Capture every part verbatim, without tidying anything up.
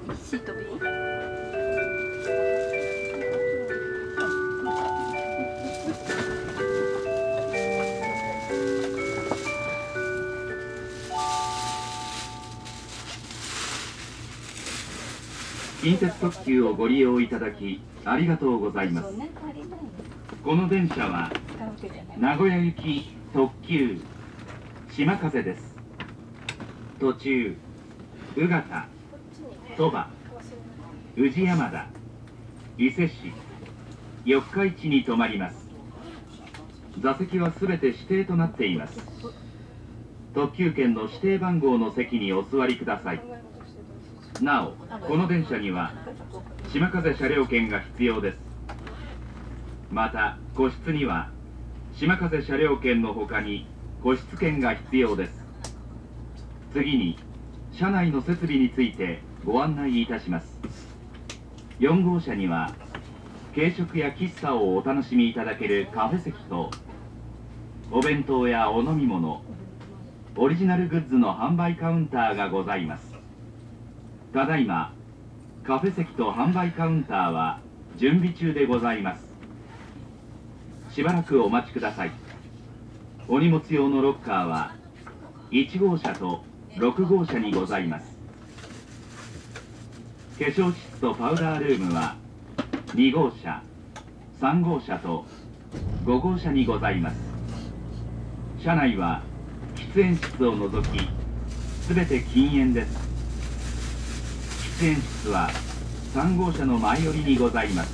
シート B。 近鉄特急をご利用いただきありがとうございます。この電車は名古屋行き特急島風です。途中宇方、鳥羽、宇治山田、伊勢市、四日市に停まります。座席はすべて指定となっています。特急券の指定番号の席にお座りください。なお、この電車には島風車両券が必要です。また、個室には島風車両券の他に個室券が必要です。次に、車内の設備についてご案内いたします。よん号車には軽食や喫茶をお楽しみいただけるカフェ席と、お弁当やお飲み物、オリジナルグッズの販売カウンターがございます。ただいまカフェ席と販売カウンターは準備中でございます。しばらくお待ちください。お荷物用のロッカーはいち号車とろく号車にございます。化粧室とパウダールームはに号車、さん号車とご号車にございます。車内は喫煙室を除きすべて禁煙です。喫煙室はさん号車の前寄りにございます。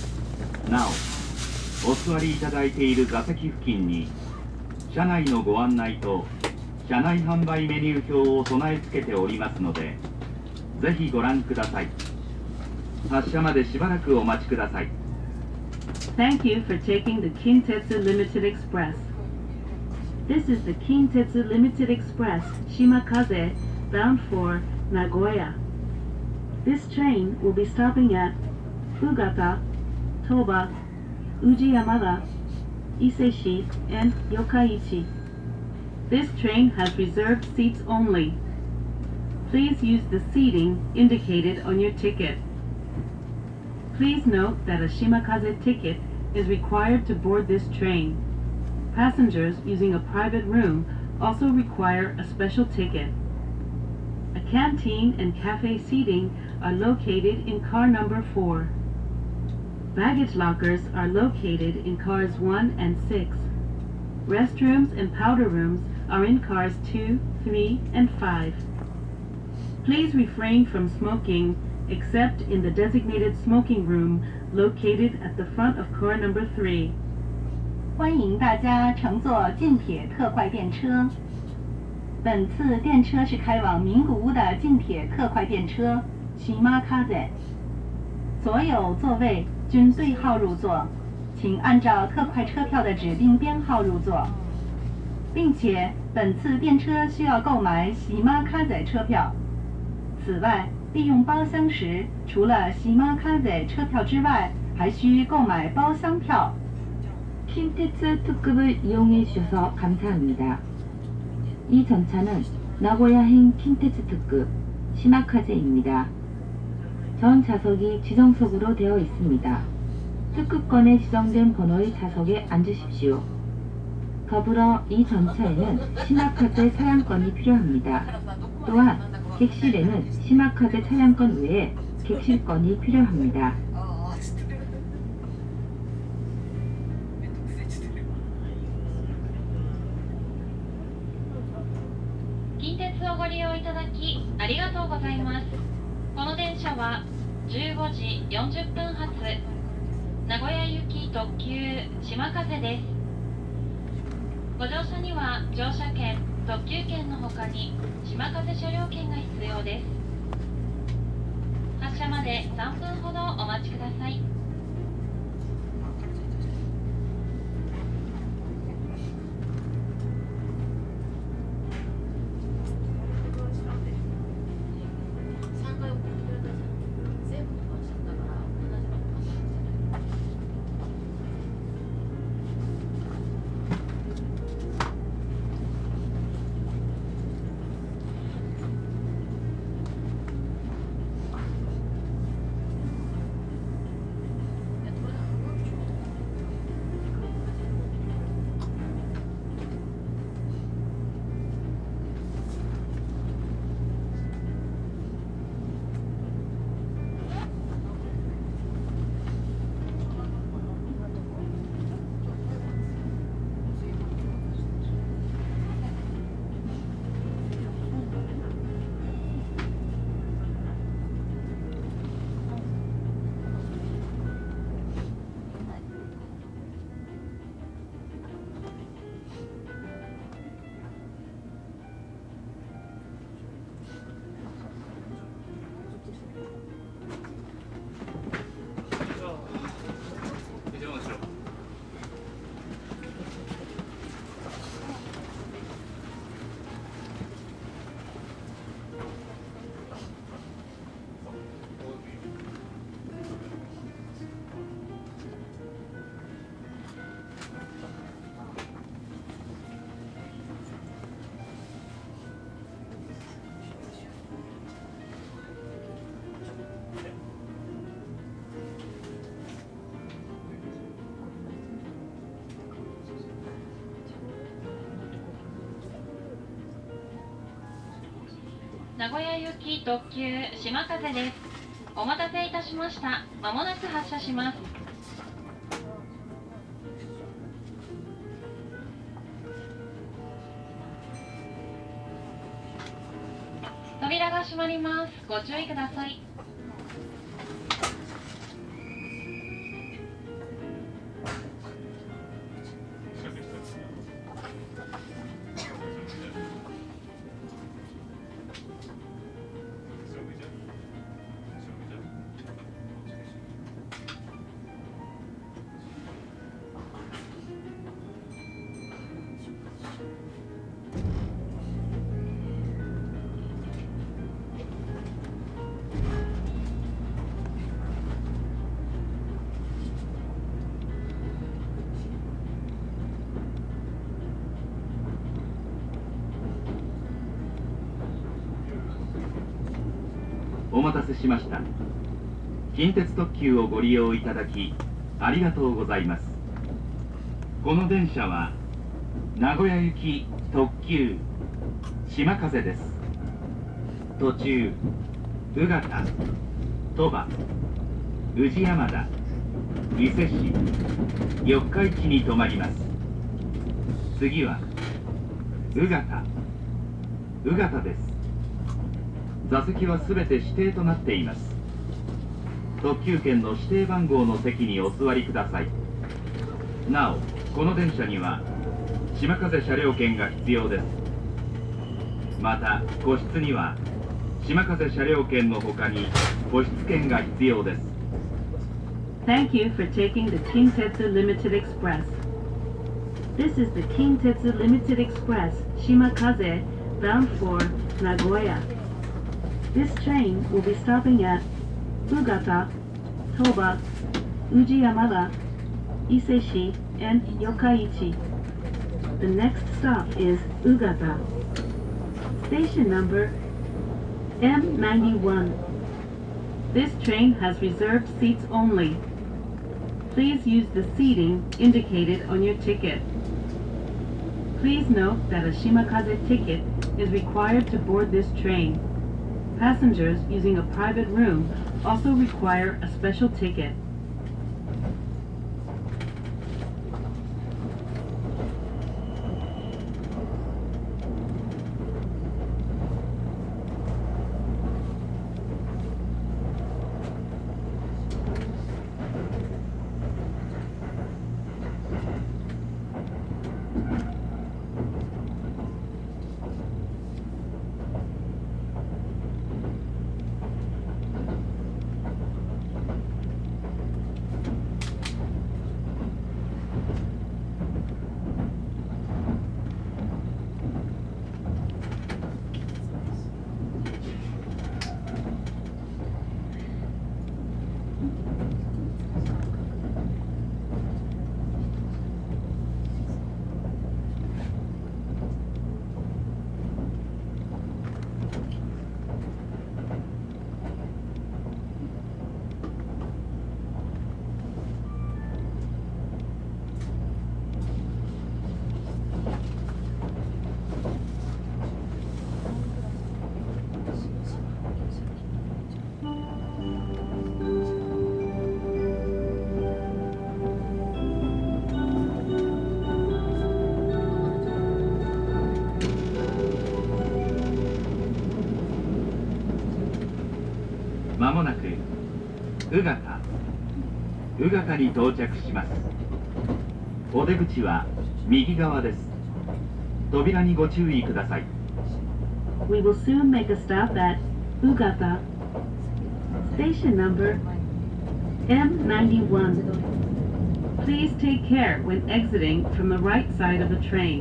なお、お座りいただいている座席付近に車内のご案内と車内販売メニュー表を備え付けておりますので、ぜひご覧ください。発車までしばらくお待ちください。 Thank you for taking the Kintetsu Limited Express. This is the Kintetsu Limited Express Shimakaze bound for Nagoya. This train will be stopping at Fugata, Toba, Uji-Yamada, Ise-shi, and Yokkaichi. This train has reserved seats only. Please use the seating indicated on your ticket. Please note that a Shimakaze ticket is required to board this train. Passengers using a private room also require a special ticket. A canteen and cafe seating are located in car number four. Baggage lockers are located in cars one and six. Restrooms and powder rooms are in cars two, three, and five. Please refrain from smoking except in the designated smoking room located at the front of car number three. 欢迎大家乘坐近铁特快电车。本次电车是开往名古屋的近铁特快电车 Shimakaze。所有座位均对号入座，请按照特快车票的指定编号入座，并且本次电车需要购买 Shimakaze 车票。此外，利用包厢时，除了 Shimakaze 车票之外，还需购买包厢票。 킨테츠 특급을 이용해 주셔서 감사합니다. 이 전차는 나고야행 킨테츠 특급 시마카제입니다. 전 좌석이 지정석으로 되어 있습니다. 특급권에 지정된 번호의 좌석에 앉으십시오. 더불어 이 전차에는 시마카제 차량권이 필요합니다. 또한 객실에는 시마카제 차량권 외에 객실권이 필요합니다. 近鉄をご利用いただきありがとうございます。この電車はじゅうごじよんじゅっぷん発名古屋行き特急島風です。ご乗車には乗車券、特急券の他に島風車両券が必要です。発車までさんぷんほどお待ちください。 名古屋行き特急島風です。お待たせいたしました。まもなく発車します。扉が閉まります。ご注意ください。 お待たせしました。近鉄特急をご利用いただきありがとうございます。この電車は名古屋行き特急島風です。途中宇方、鳥羽、宇治山田、伊勢市、四日市に停まります。次は宇方、宇方です。座席はすべて指定となっています。特急券の指定番号の席にお座りください。なお、この電車には島風車両券が必要です。また、個室には島風車両券の他に個室券が必要です。 Thank you for taking the Kintetsu Limited Express. This is the Kintetsu Limited Express Shimakaze bound for Nagoya. This train will be stopping at Ugata, Toba, Uji-Yamada, Ise-shi, and Yokkaichi. The next stop is Ugata. Station number M ninety-one. This train has reserved seats only. Please use the seating indicated on your ticket. Please note that a Shimakaze ticket is required to board this train. Passengers using a private room also require a special ticket. まもなく宇方、宇方に到着します。お出口は右側です。扉にご注意ください。 We will soon make a stop at Ugata. Station number M ninety-one. Please take care when exiting from the right side of the train.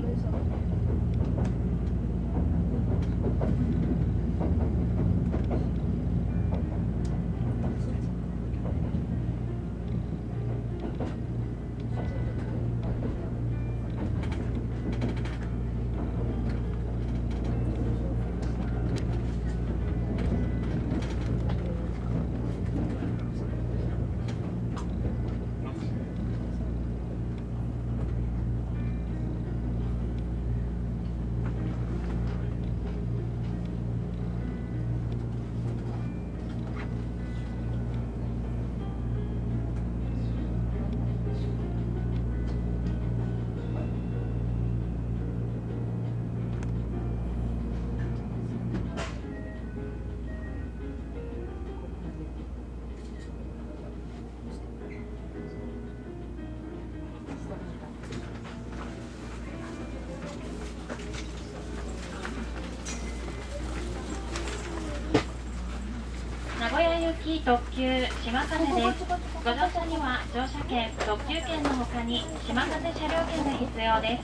行き特急島風です。ご乗車には乗車券、特急券の他に島風車両券が必要です。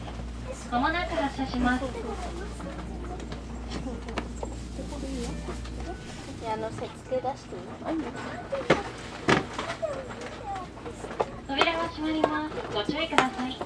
まもなく発車します。扉が閉まります。ご注意ください。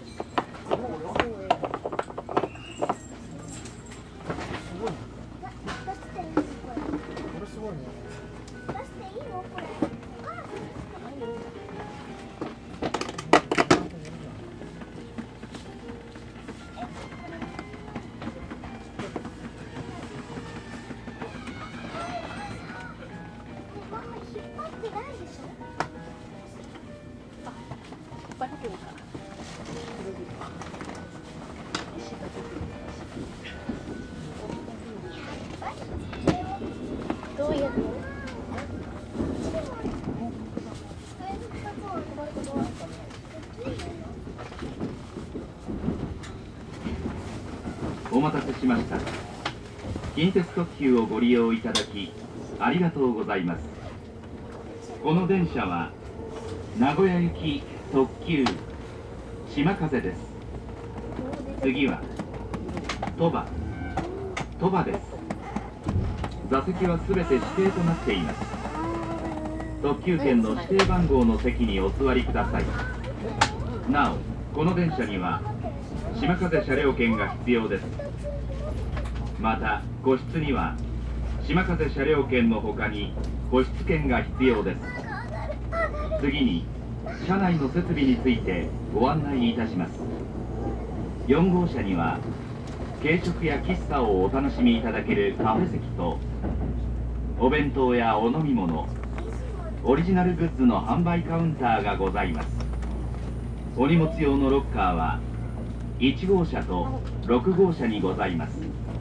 お待たせしました。近鉄特急をご利用いただきありがとうございます。この電車は名古屋行き特急島風です。次は鳥羽鳥羽です。座席はすべて指定となっています。特急券の指定番号の席にお座りください。なおこの電車には島風車両券が必要です。また個室には島風車両券の他に個室券が必要です。次に車内の設備についてご案内いたします。よん号車には軽食や喫茶をお楽しみいただけるカフェ席とお弁当やお飲み物、オリジナルグッズの販売カウンターがございます。お荷物用のロッカーはいち号車とろく号車にございます。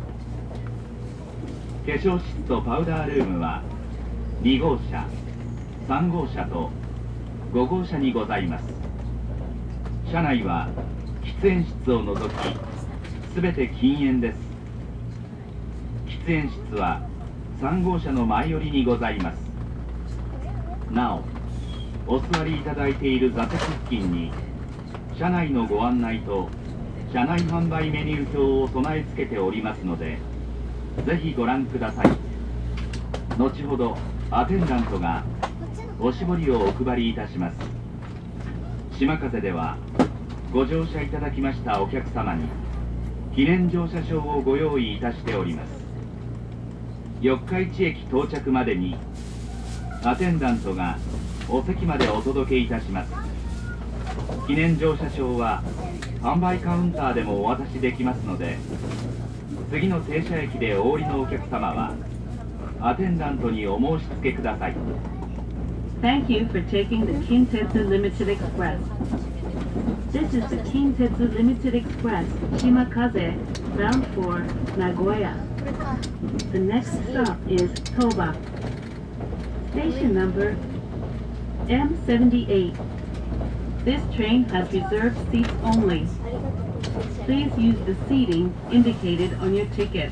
化粧室とパウダールームはに号車、さん号車とご号車にございます。車内は喫煙室を除きすべて禁煙です。喫煙室はさん号車の前寄りにございます。なおお座りいただいている座席付近に車内のご案内と車内販売メニュー表を備え付けておりますのでぜひご覧ください。後ほどアテンダントがおしぼりをお配りいたします。島風ではご乗車いただきましたお客様に記念乗車証をご用意いたしております。四日市駅到着までにアテンダントがお席までお届けいたします。記念乗車証は販売カウンターでもお渡しできますので次の停車駅でお降りのお客様はアテンダントにお申し付けください。 Thank you for taking the Kintetsu Limited Express. This is the Kintetsu Limited Express Shimakaze bound for Nagoya. The next stop is Toba. Station number M seventy-eight. This train has reserved seats only. Please use the seating indicated on your ticket.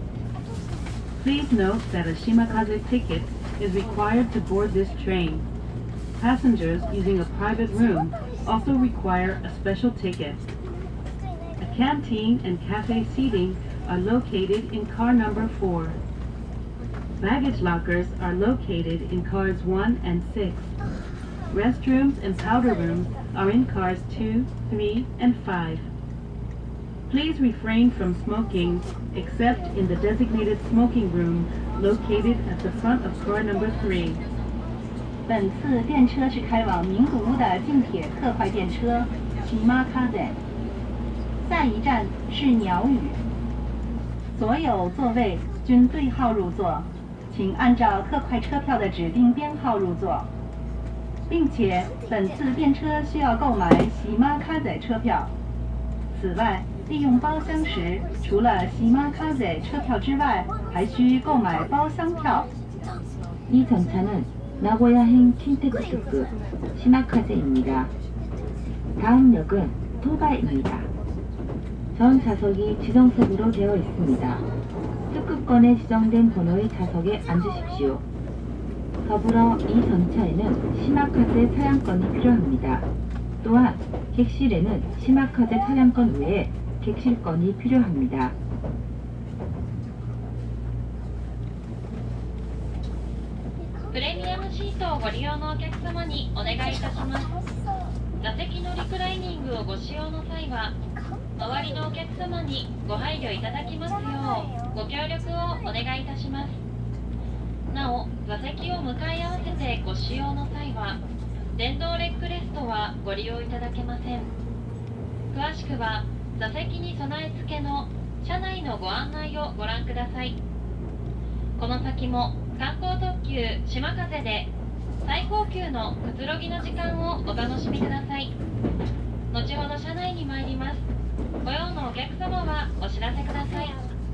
Please note that a Shimakaze ticket is required to board this train. Passengers using a private room also require a special ticket. A canteen and cafe seating are located in car number four. Baggage lockers are located in cars one and six. Restrooms and powder rooms are in cars two, three, and five. Please refrain from smoking except in the designated smoking room located at the front of car number three. 本次电车是开往名古屋的近铁特快电车 Shimakaze， 下一站是鸟语。所有座位均对号入座，请按照特快车票的指定编号入座，并且本次电车需要购买 Shimakaze 车票。此外，利用包厢时，除了 Shimakaze 车票之外，还需购买包厢票。 이 전차는 나고야행 킨테츠특급 시마카제입니다. 다음 역은 토바입니다. 전 좌석이 지정석으로 되어 있습니다. 특급권에 지정된 번호의 좌석에 앉으십시오. 더불어 이 전차에는 시마카제 차량권이 필요합니다. 또한 객실에는 시마카제 차량권 외에 객실권이 필요합니다. プレミアムシートをご利用のお客様にお願いいたします。座席のリクライニングをご使用の際は、周りのお客様にご配慮いただきますようご協力をお願いいたします。なお、座席を向かい合わせてご使用の際は、電動レッグレストはご利用いただけません。詳しくは座席に備え付けの車内のご案内をご覧ください。この先も観光特急しまかぜで最高級のくつろぎの時間をお楽しみください。後ほど車内に参ります。ご用のお客様はお知らせください。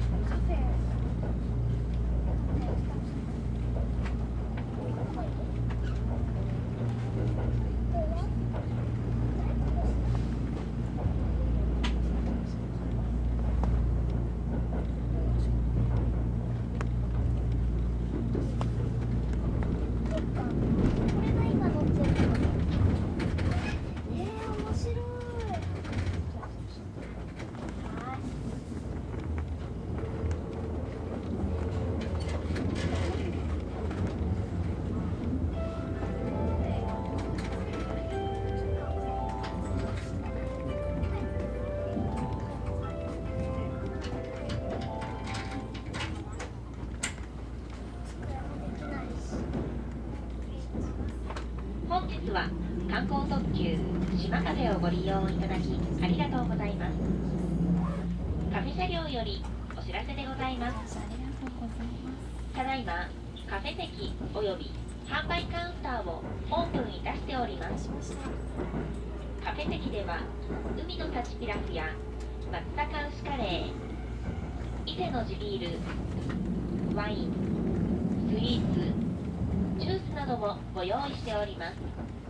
本日は観光特急しまかぜをご利用いただきありがとうございます。カフェ車両よりお知らせでございます。ただいまカフェ席および販売カウンターをオープンいたしております。カフェ席では海の幸ピラフや松阪牛カレー、伊勢の地ビール、ワイン、スイーツ、ジュースなどもご用意しております。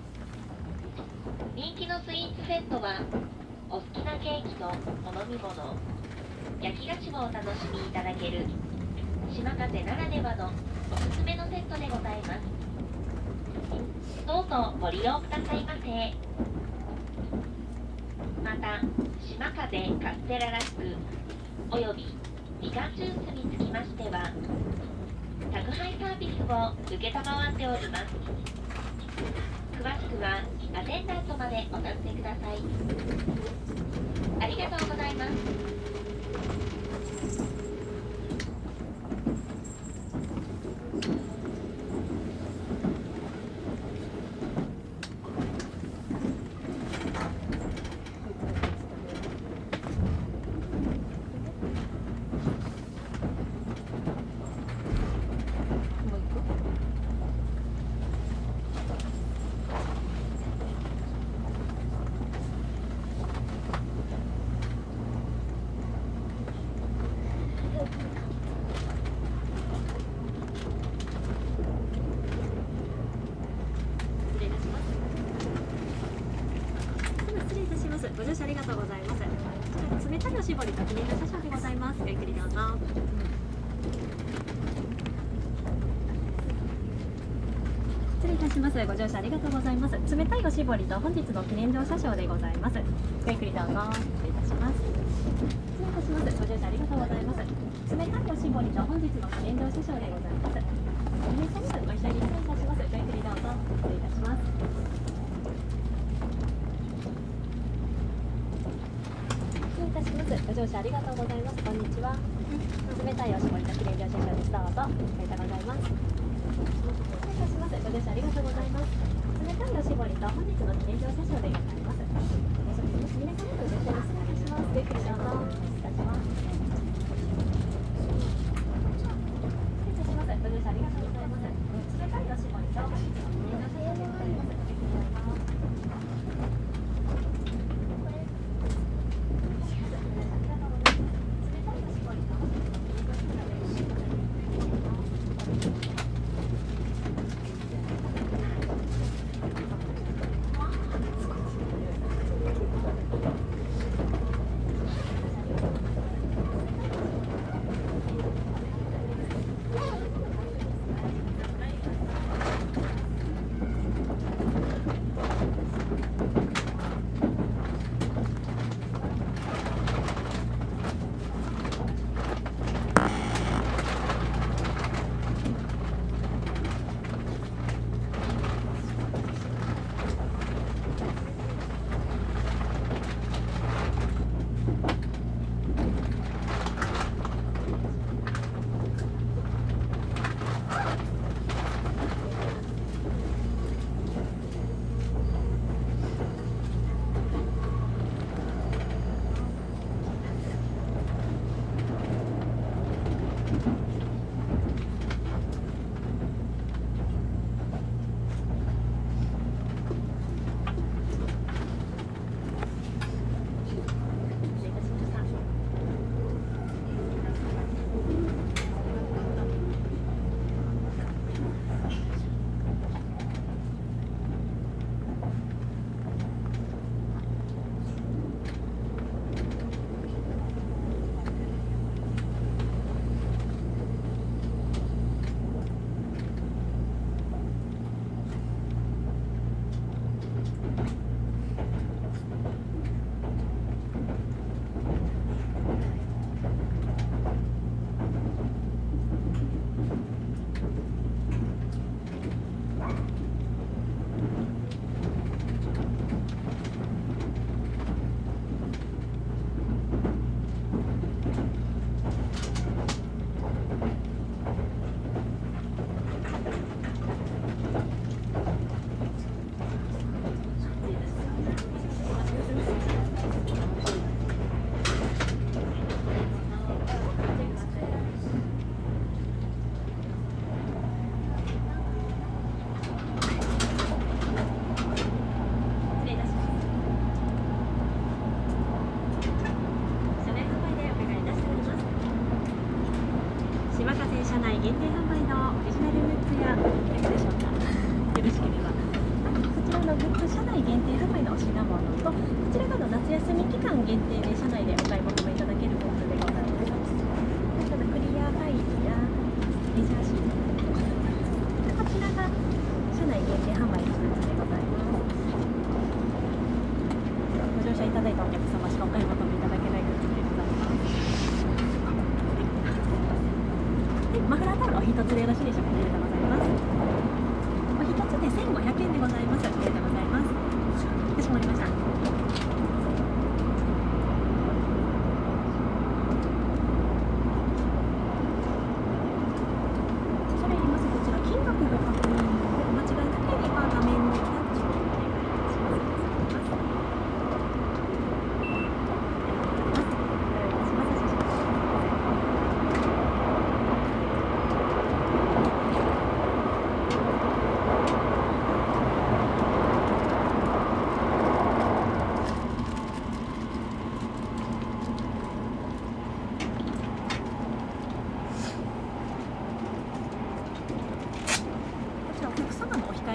人気のスイーツセットはお好きなケーキとお飲み物、焼き菓子もお楽しみいただけるしまかぜならではのおすすめのセットでございます。どうぞご利用くださいませ。またしまかぜカステララスクおよびみかんジュースにつきましては宅配サービスを承っております。詳しくはアテンダントまでお尋ねください。ありがとうございます。 ご乗車ありがとうございます。こちら冷たいおしぼりと記念の車掌でございます。ごゆっくりどうぞ。失礼いたします。ご乗車ありがとうございます。冷たいおしぼりと本日の記念乗車証でございます。ごゆっくりどうぞ。失礼いたします。失礼いたします。ご乗車ありがとうございます。冷たいおしぼりと本日の記念乗車証でございます。お願いします。ご一緒に失礼いたします。ごゆっくりどうぞ。失礼いたします。ご乗車ありがとうございます。こんにちは。冷たいおしぼりと記念乗車証です。どうぞ。ありがとうございます。失礼いたします。ご乗車ありがとうございます。冷たいおしぼりと本日の記念乗車証でございます。ご乗車です。皆様とご乗車失礼いたします。ごゆっくりどうぞ。失礼いたします。失礼いたします。ご乗車ありがとうございます。冷たいおしぼりと本日の記念乗車証でございます。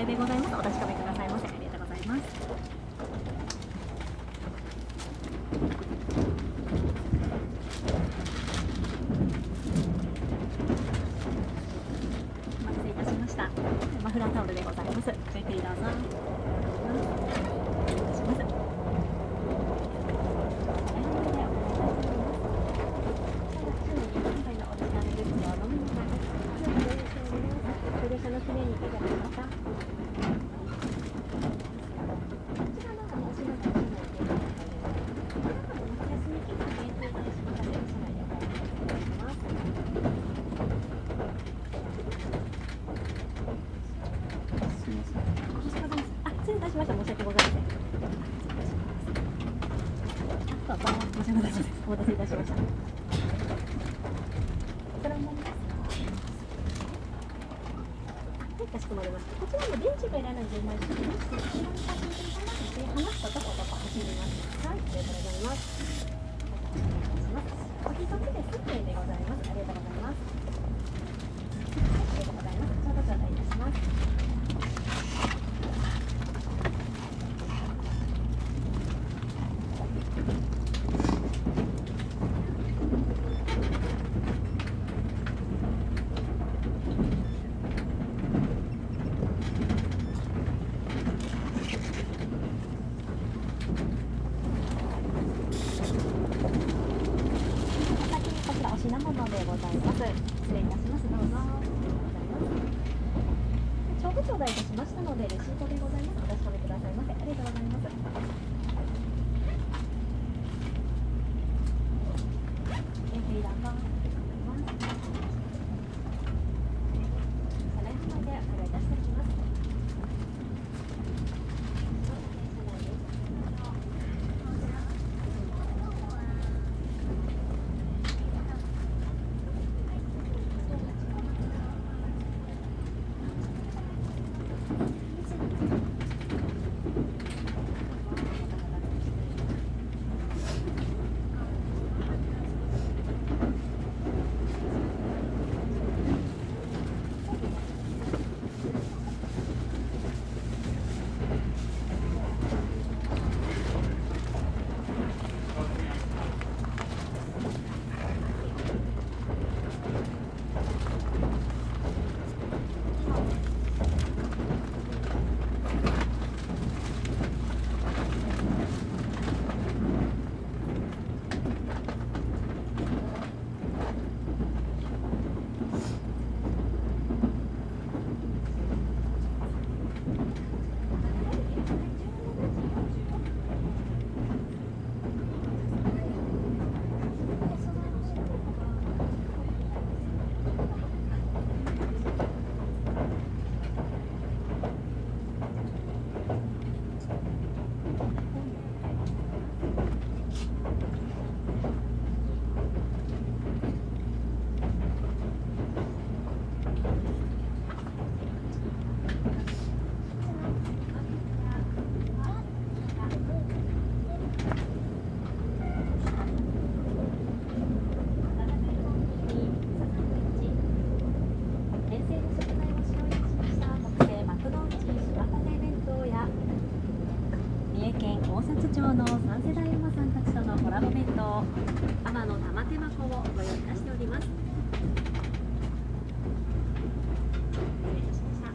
でございます。お確かめくださいませ。ありがとうございます。お待たせいたしました。マフラータオルでございます。ごゆっくりどうぞ。お願いします。あ、失礼いたしました。申し訳ございません。あ、どうも申し訳ございません。お待たせいたしました。こちらになります。はい、かしこまりました。こちらも電池がいらない順番にしてまして、後ろに写真で離したとことこ走ります。はい、ありがとうございます。お一つでスプレーでございます。ありがとうございます。ありがとうございます。ちょうど頂戴いたします。こちらお品物でございます。失礼いたします。どうぞ。帳簿頂戴いたしましたのでレシートでございます。お確かめくださいませ。ありがとうございます。えー、どうぞ。車内販売でお願いいたしておきます。町の三世代山さんたちとのコラボ弁当、天の玉手箱をご用意いたしております。失礼いたしました。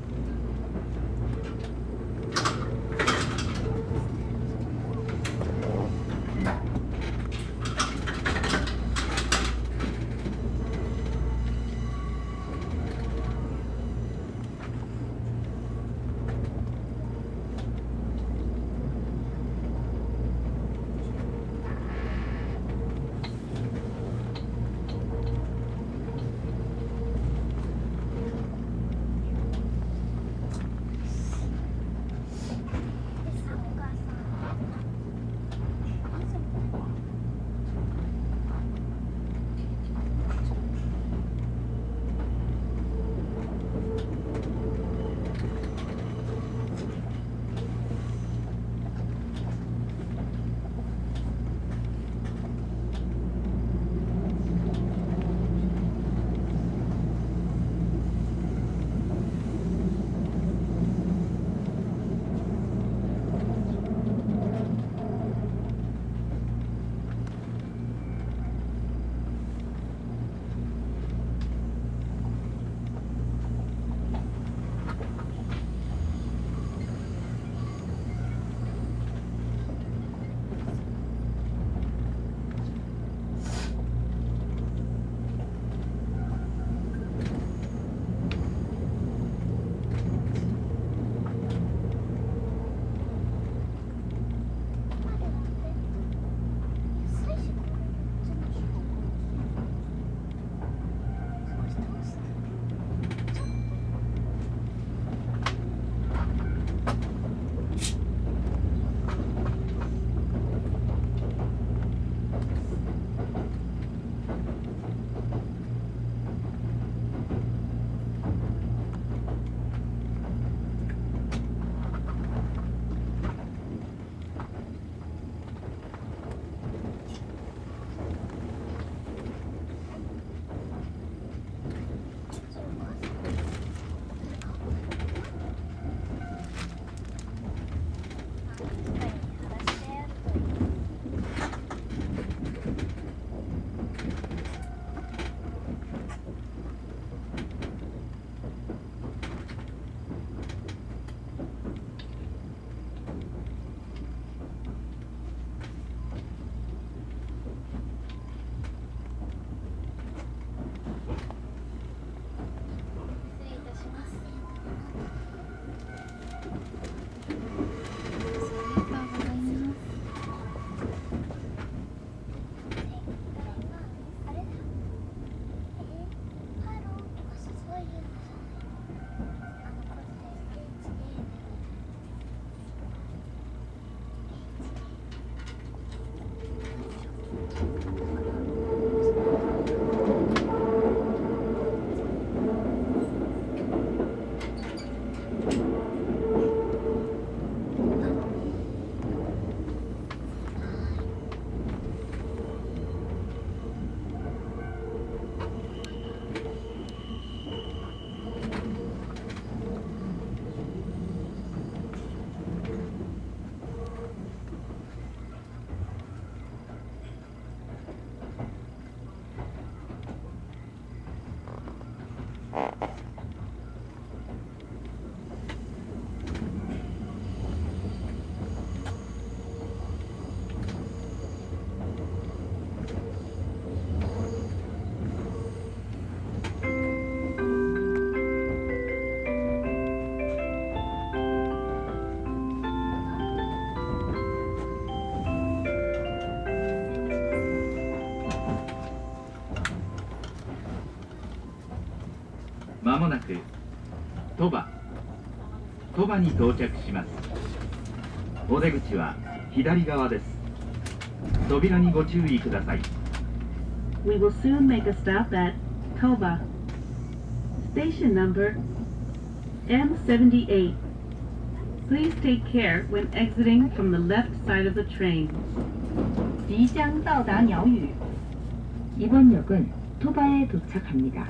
まもなく鳥羽鳥羽に到着します。お出口は左側です。扉にご注意ください。 We will soon make a stop at Toba. Station number M seventy-eight. Please take care when exiting from the left side of the train. 即将到达鸟语。 이번 역은 토바에 도착합니다.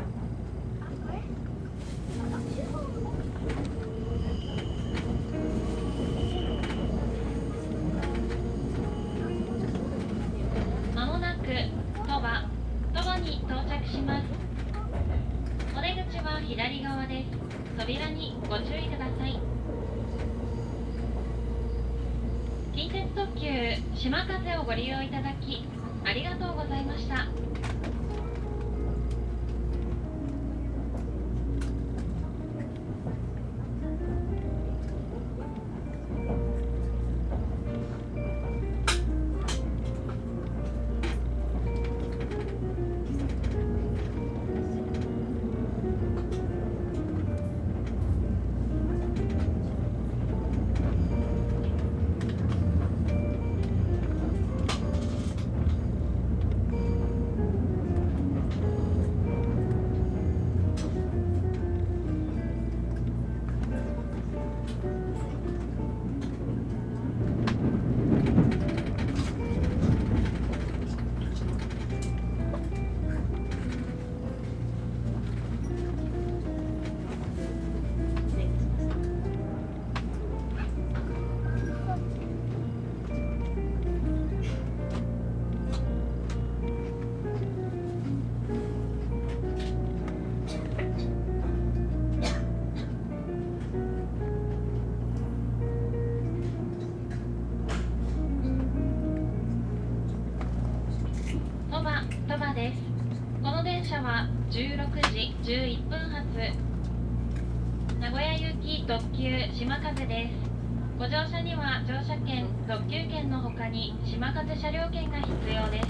まもなく鳥羽鳥羽に到着します。お出口は左側です。扉にご注意ください。近鉄特急島風をご利用いただきありがとうございました。鳥羽です。この電車はじゅうろくじじゅういっぷん発名古屋行き特急島風です。ご乗車には乗車券、特急券の他に島風車両券が必要です。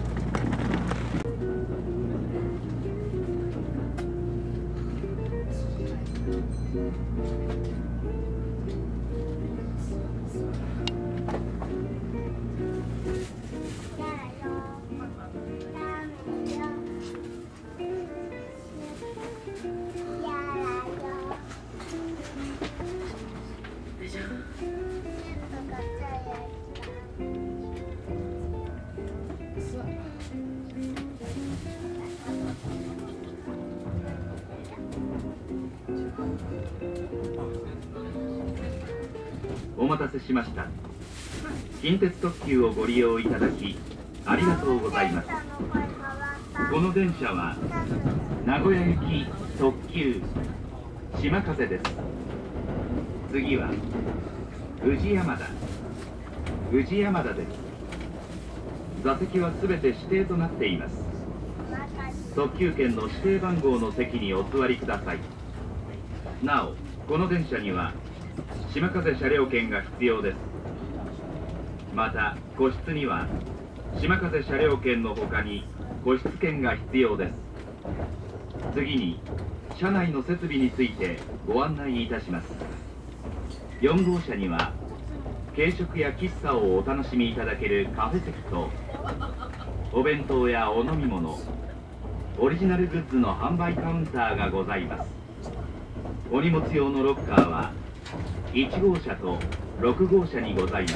お待たせしました。近鉄特急をご利用いただきありがとうございます。この電車は名古屋行き特急島風です。次は宇治山田宇治山田です。座席はすべて指定となっています。特急券の指定番号の席にお座りください。なおこの電車には島風車両券が必要です。また個室には島風車両券の他に個室券が必要です。次に車内の設備についてご案内いたします。よん号車には軽食や喫茶をお楽しみいただけるカフェ席とお弁当やお飲み物、オリジナルグッズの販売カウンターがございます。 お荷物用のロッカーはいち号車とろく号車にございます。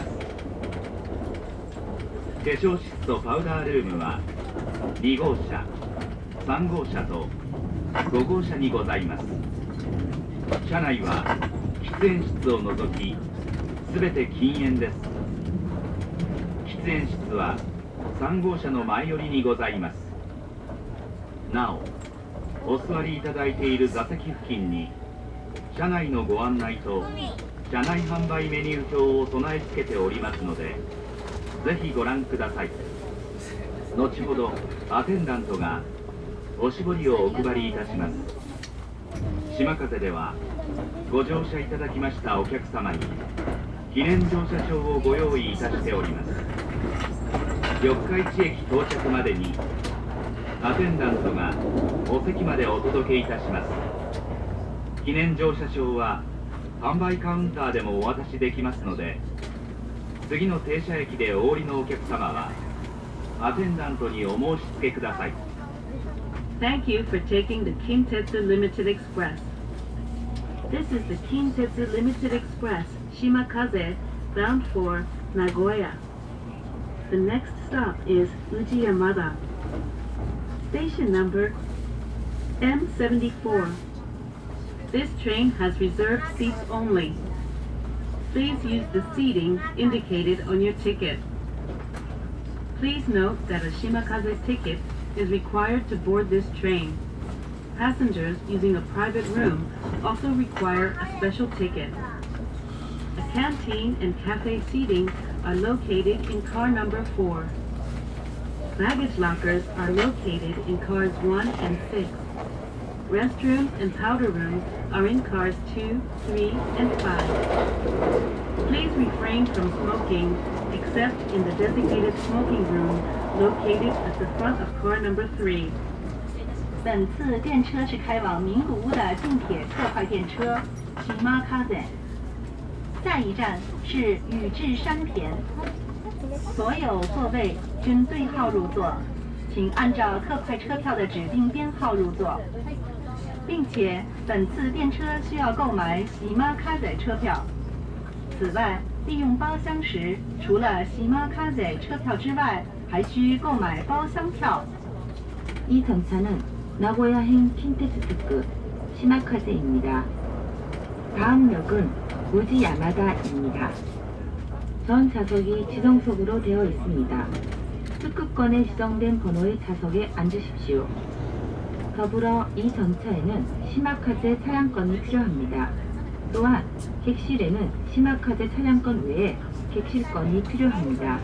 化粧室とパウダールームはに号車、さん号車とご号車にございます。車内は喫煙室を除きすべて禁煙です。喫煙室はさん号車の前寄りにございます。なお、お座りいただいている座席付近に車内のご案内と車内販売メニュー表を備え付けておりますので、ぜひご覧ください。後ほどアテンダントがおしぼりをお配りいたします。島風ではご乗車いただきましたお客様に記念乗車証をご用意いたしております。四日市駅到着までにアテンダントがお席までお届けいたします。記念乗車証は販売カウンターでもお渡しできますので、次の停車駅でお降りのお客様はアテンダントにお申し付けください。 Thank you for taking the Kintetsu Limited Express. This is the Kintetsu Limited Express, Shimakaze, bound for Nagoya. The next stop is Ujiyamada. Station number M seventy-four. This train has reserved seats only. Please use the seating indicated on your ticket. Please note that a Shimakaze ticket is required to board this train. Passengers using a private room also require a special ticket. A canteen and cafe seating are located in car number four. Baggage lockers are located in cars one and six. Restrooms and powder rooms are in cars two, three, and five. Please refrain from smoking except in the designated smoking room located at the front of car number three. 本次电车是开往名古屋的近铁特快电车 Shimakaze。下一站是宇治山田，所有座位均对号入座，请按照特快车票的指定编号入座，并且本次电车需要购买Shimakaze车票。此外，利用包厢时，除了Shimakaze车票之外，还需购买包厢票。 이 전차는 나고야행 킨테츠 특급 시마카제입니다. 다음 역은 우지야마다입니다. 전 좌석이 지정석으로 되어 있습니다. 특급권에 지정된 번호의 좌석에 앉으십시오. 더불어 이 전차에는 시마카제 차량권이 필요합니다. 또한 객실에는 시마카제 차량권 외에 객실권이 필요합니다.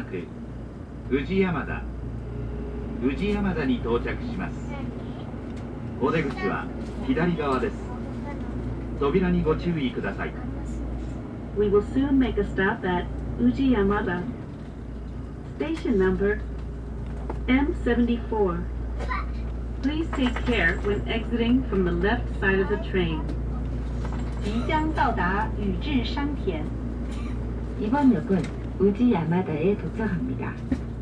く宇治山田宇治山田に到着します。お出口は左側です。扉にご注意ください。 We will soon make a stop at Uji Yamada. Station number M seventy-four. Please take care when exiting from the left side of the train. 即将到達宇治山田。 이번 역은 우지 야마다에 도착합니다.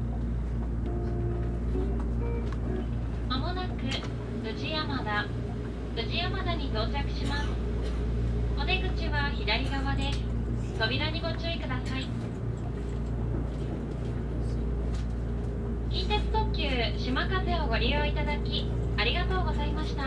まもなく宇治山田宇治山田に到着します。お出口は左側です。扉にご注意ください。近鉄特急島風をご利用いただきありがとうございました。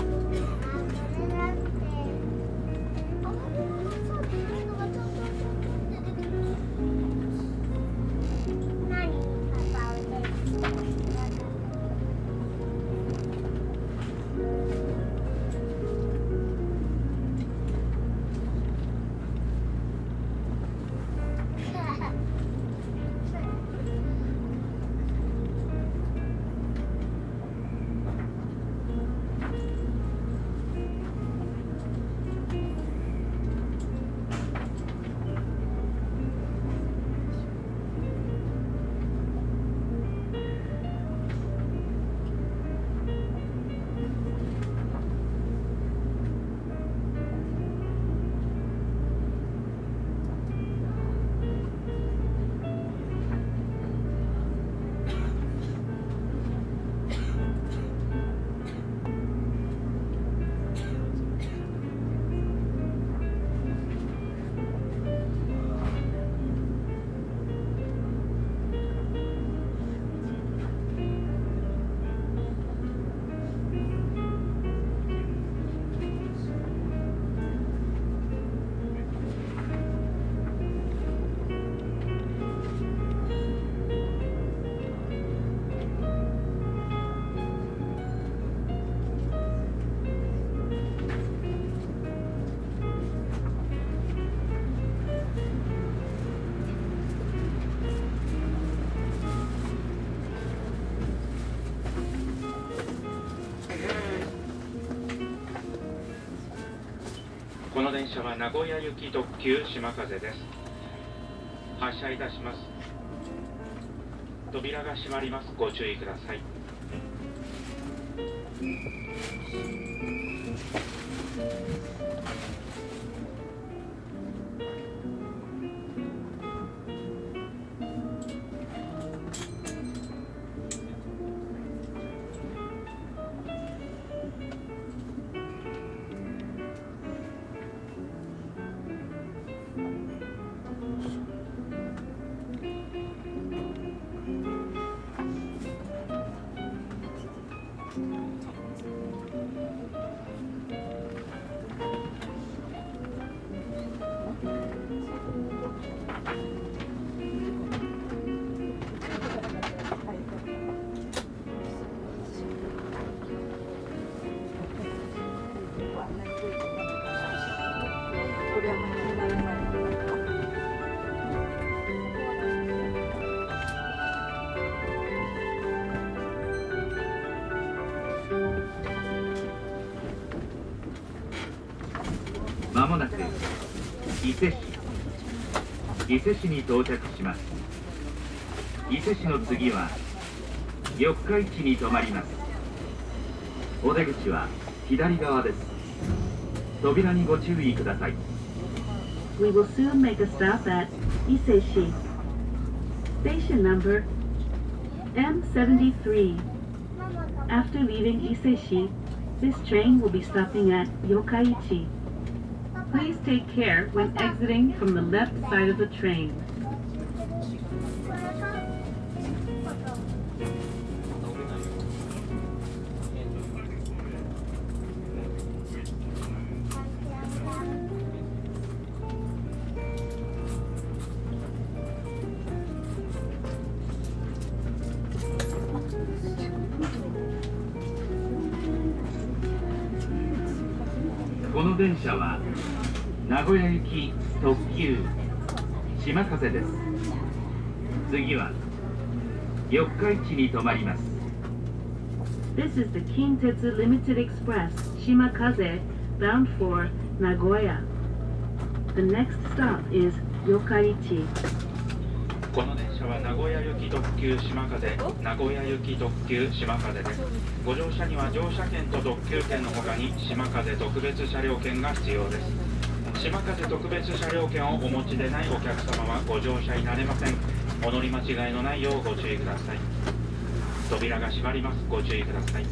この電車は名古屋行き特急しまかぜです。発車いたします。扉が閉まります。ご注意ください。 まもなく伊勢市伊勢市に到着します。伊勢市の次は四日市に停まります。お出口は左側です。扉にご注意ください。 We will soon make a stop at Iseishi. Station number M seventy-three. After leaving Iseishi, this train will be stopping at Yokaichi. Please take care when exiting from the left side of the train. この電車は名古屋行き特急しまかぜです。 次は四日市に停まります。 This is the Kintetsu Limited Express Shimakaze bound for Nagoya. The next stop is Yokkaichi. この電車は名古屋行き特急島風、名古屋行き特急島風です。ご乗車には乗車券と特急券の他に島風特別車両券が必要です。島風特別車両券をお持ちでないお客様はご乗車になれません。お乗り間違いのないようご注意ください。扉が閉まります。ご注意ください。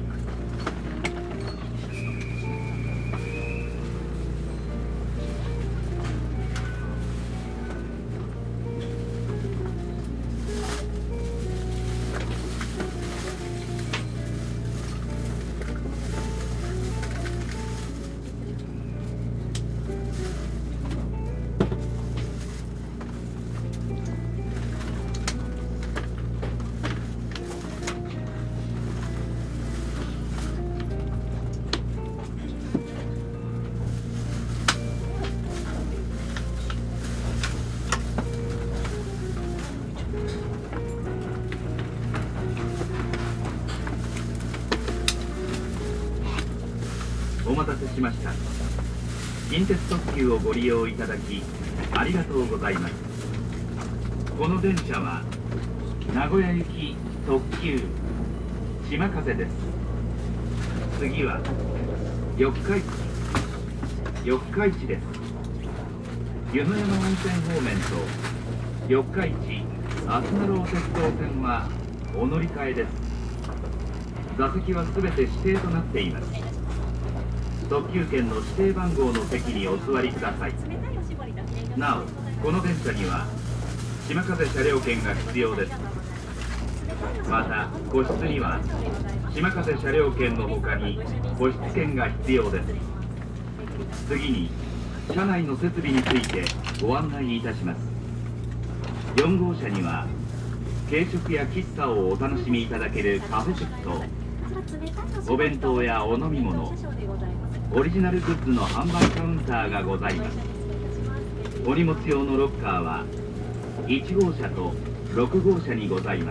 お待たせしました。近鉄特急をご利用いただきありがとうございます。この電車は名古屋行き特急島風です。次は四日市四日市です。湯の山温泉方面と四日市あすなろう鉄道線はお乗り換えです。座席はすべて指定となっています。特急券の指定番号の席にお座りください。なお、この電車には島風車両券が必要です。また、個室には島風車両券の他に個室券が必要です。次に、車内の設備についてご案内いたします。よん号車には軽食や喫茶をお楽しみいただけるカフェセット、お弁当やお飲み物、オリジナルグッズの販売カウンターがございます。お荷物用のロッカーはいち号車とろく号車にございます。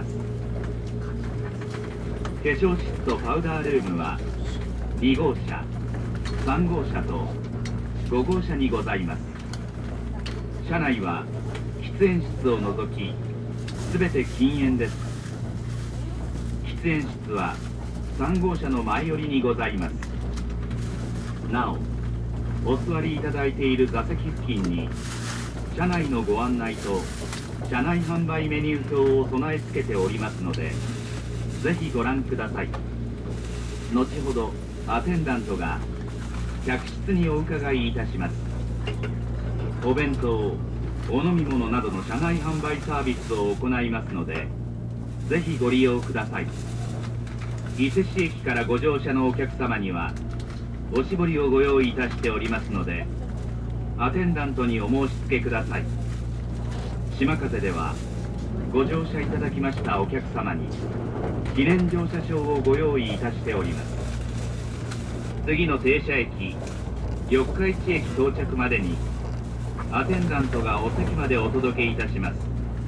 化粧室とパウダールームはに号車、さん号車とご号車にございます。車内は喫煙室を除きすべて禁煙です。喫煙室はさん号車の前寄りにございます。なお、お座りいただいている座席付近に車内のご案内と車内販売メニュー表を備え付けておりますので、ぜひご覧ください。後ほどアテンダントが客室にお伺いいたします。お弁当、お飲み物などの車内販売サービスを行いますので、ぜひご利用ください。伊勢市駅からご乗車のお客様にはおしぼりをご用意いたしておりますので、アテンダントにお申し付けください。島風ではご乗車いただきましたお客様に記念乗車証をご用意いたしております。次の停車駅四日市駅到着までにアテンダントがお席までお届けいたします。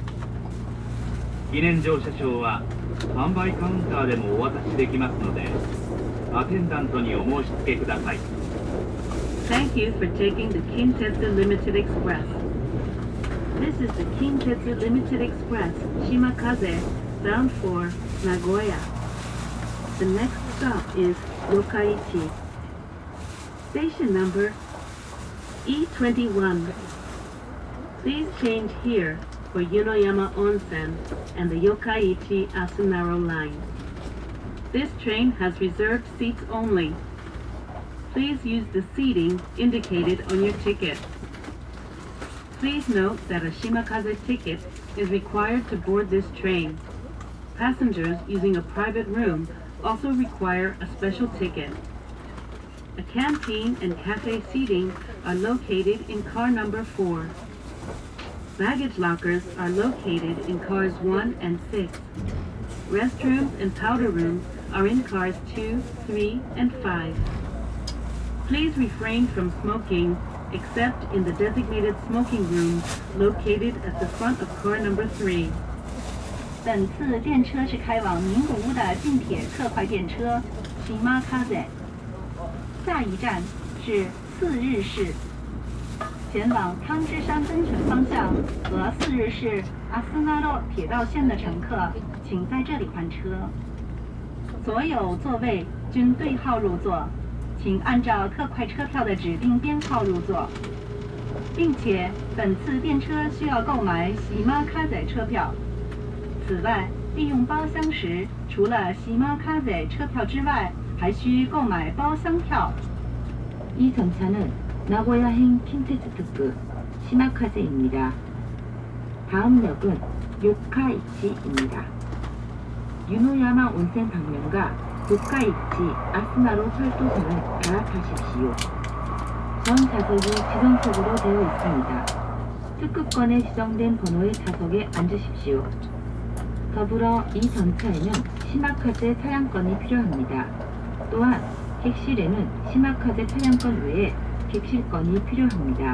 記念乗車証は販売カウンターでもお渡しできますので、アテンダントにお申し付けください。 Thank you for taking the Kintetsu Limited Express. This is the Kintetsu Limited Express Shimakaze bound for Nagoya. The next stop is Yokkaichi. Station number E twenty-one. Please change here for Yunoyama Onsen and the Yokkaichi Asunaro line. This train has reserved seats only. Please use the seating indicated on your ticket. Please note that a Shimakaze ticket is required to board this train. Passengers using a private room also require a special ticket. A canteen and cafe seating are located in car number four. Baggage lockers are located in cars one and six. Restrooms and powder rooms are in cars two, three, and five. Please refrain from smoking except in the designated smoking room located at the front of car number three. 本次电车是开往名古屋的近铁特快电车Shimakaze。下一站是四日市，前往汤之山分城方向和四日市阿斯纳洛铁道线的乘客，请在这里换车。所有座位均对号入座，请按照特快车票的指定编号入座，并且本次电车需要购买Shimakaze车票。此外，利用包厢时，除了Shimakaze车票之外，还需购买包厢票。 이 전차는 나고야행 킨테츠 특급 시마카제입니다. 다음 역은 요카이치입니다. 유노야마 온센 방면과 요카이치 아스나로 철도선을 갈아타십시오. 전 좌석이 지정석으로 되어 있습니다. 특급권에 지정된 번호의 좌석에 앉으십시오. 더불어 이 전차에는 시마카제 차량권이 필요합니다. 또한 객실에는 시마카제 차량권 외에 객실권이 필요합니다.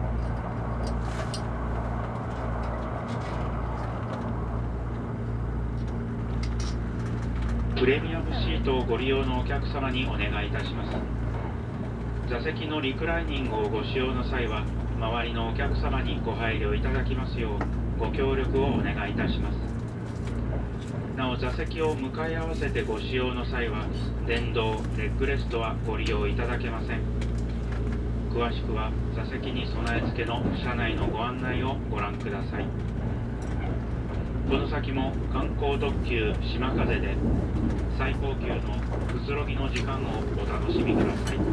プレミアムシートをご利用のお客様にお願いいたします。座席のリクライニングをご使用の際は、周りのお客様にご配慮いただきますようご協力をお願いいたします。なお座席を向かい合わせてご使用の際は、電動レッグレストはご利用いただけません。詳しくは座席に備え付けの車内のご案内をご覧ください。この先も観光特急しまかぜで最高級のくつろぎの時間をお楽しみください。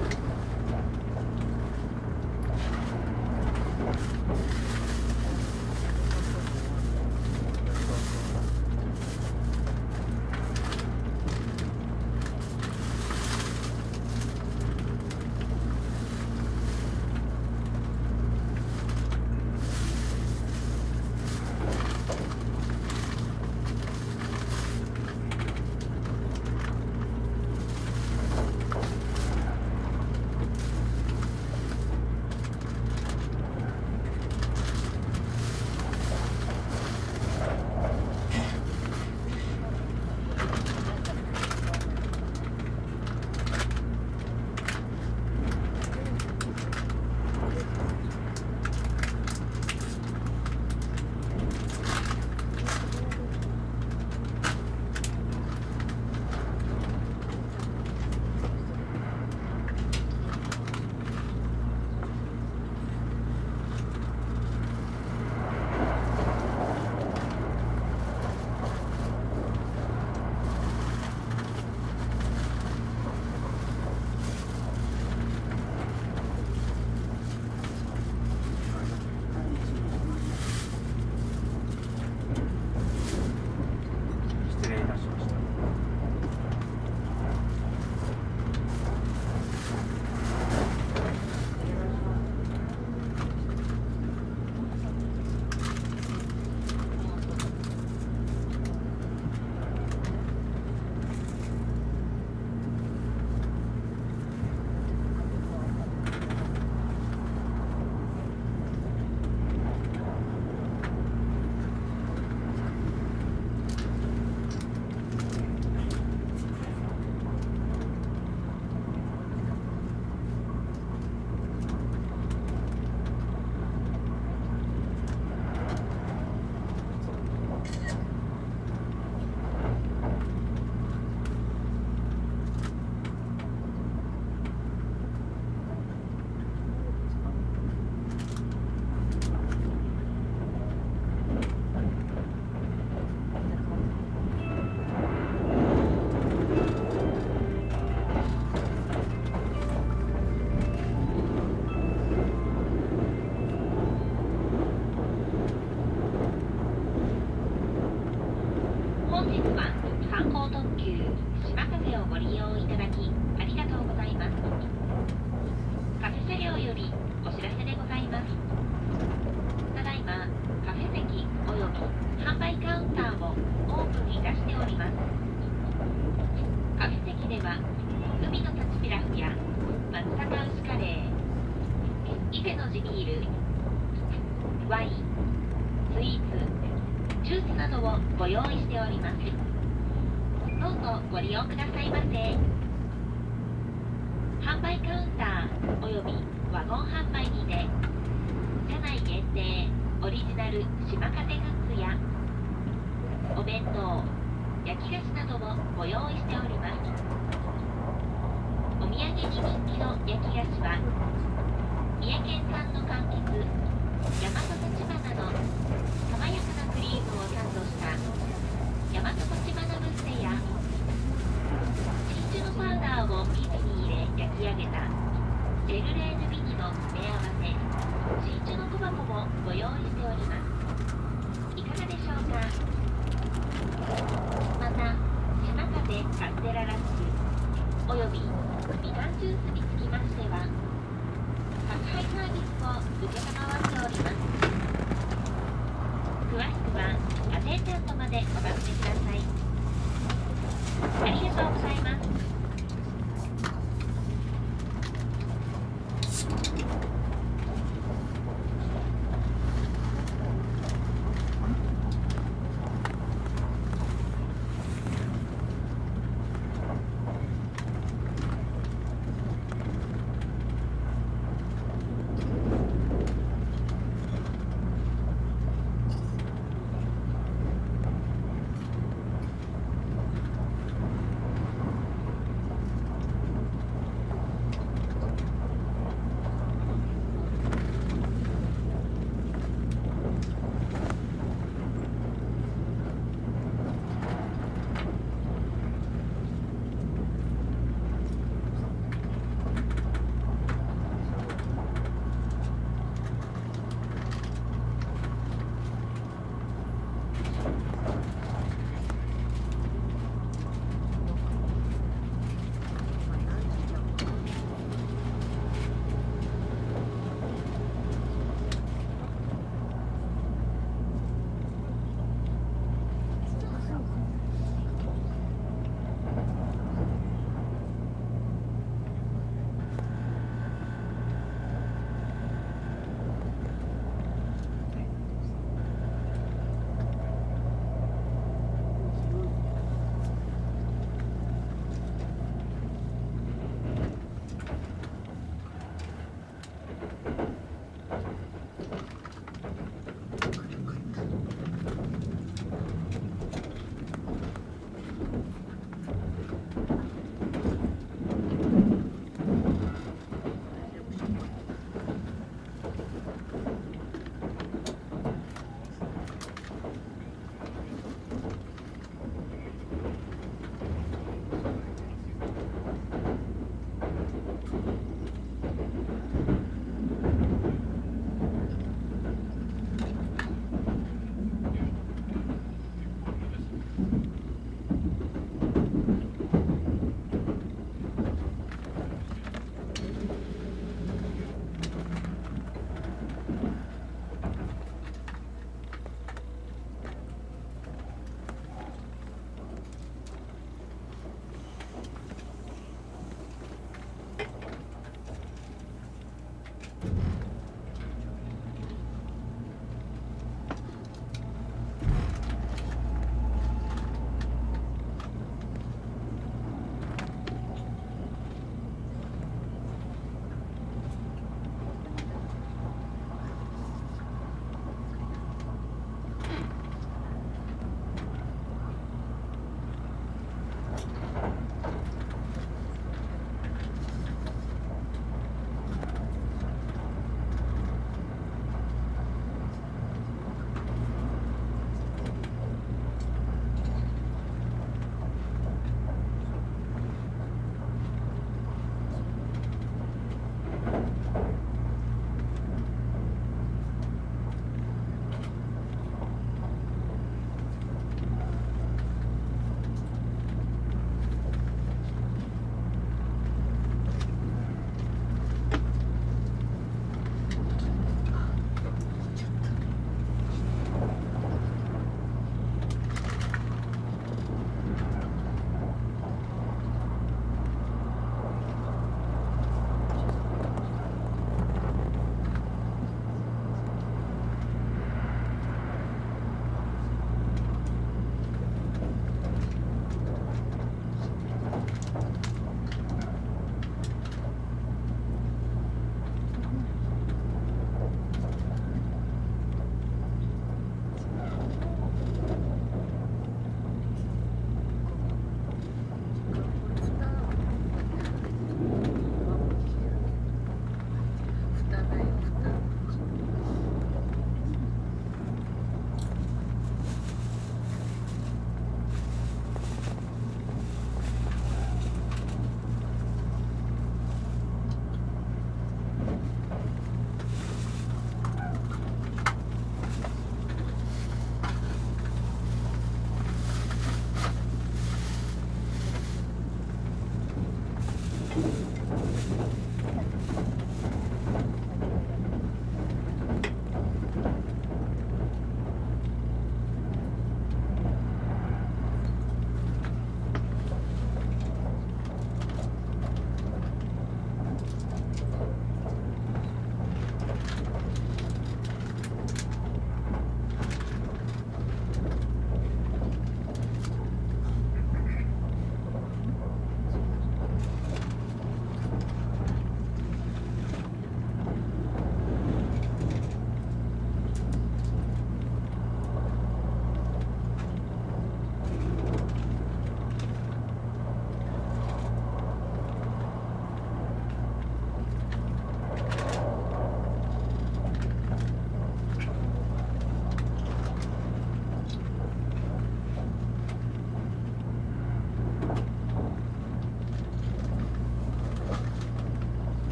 ワイン、スイーツ、 ジュースなどをご用意しております。どうぞご利用くださいませ。販売カウンターおよびワゴン販売にて車内限定オリジナル島風グッズやお弁当、焼き菓子などをご用意しております。お土産に人気の焼き菓子は三重県産の柑橘大和立花の爽やかなクリームをサンドした大和立花ブッセや真珠のパウダーを生地に入れ焼き上げたジェルレーヌミニの詰め合わせ真珠の小箱もご用意しております。いかがでしょうか。また島風カステララッシュおよびみかんジュースにつきましては宅配サービスを承っております。詳しくはアテンダントまでお尋ねください。ありがとうございます。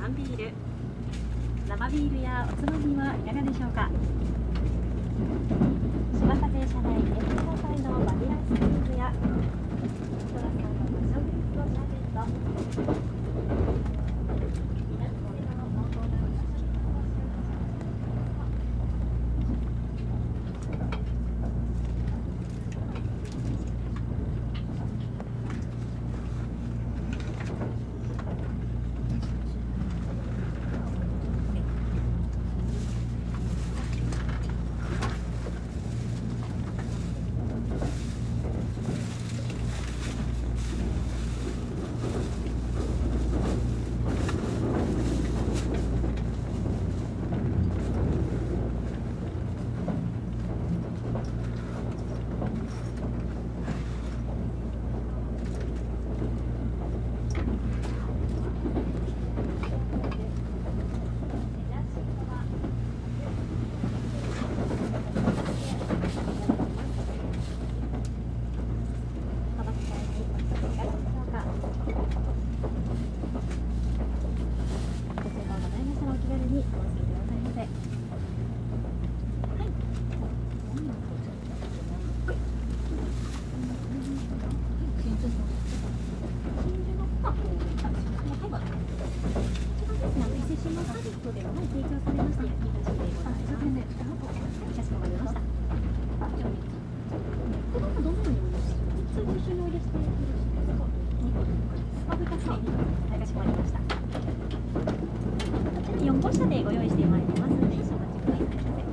缶ビール、生ビールやおつまみはいかがでしょうか。島風車内天然野菜のバニラスプーンやトラさんのパッションフルーツのシャーベット、よん号車でご用意してまいりますので、一緒にお待ちくださいませ。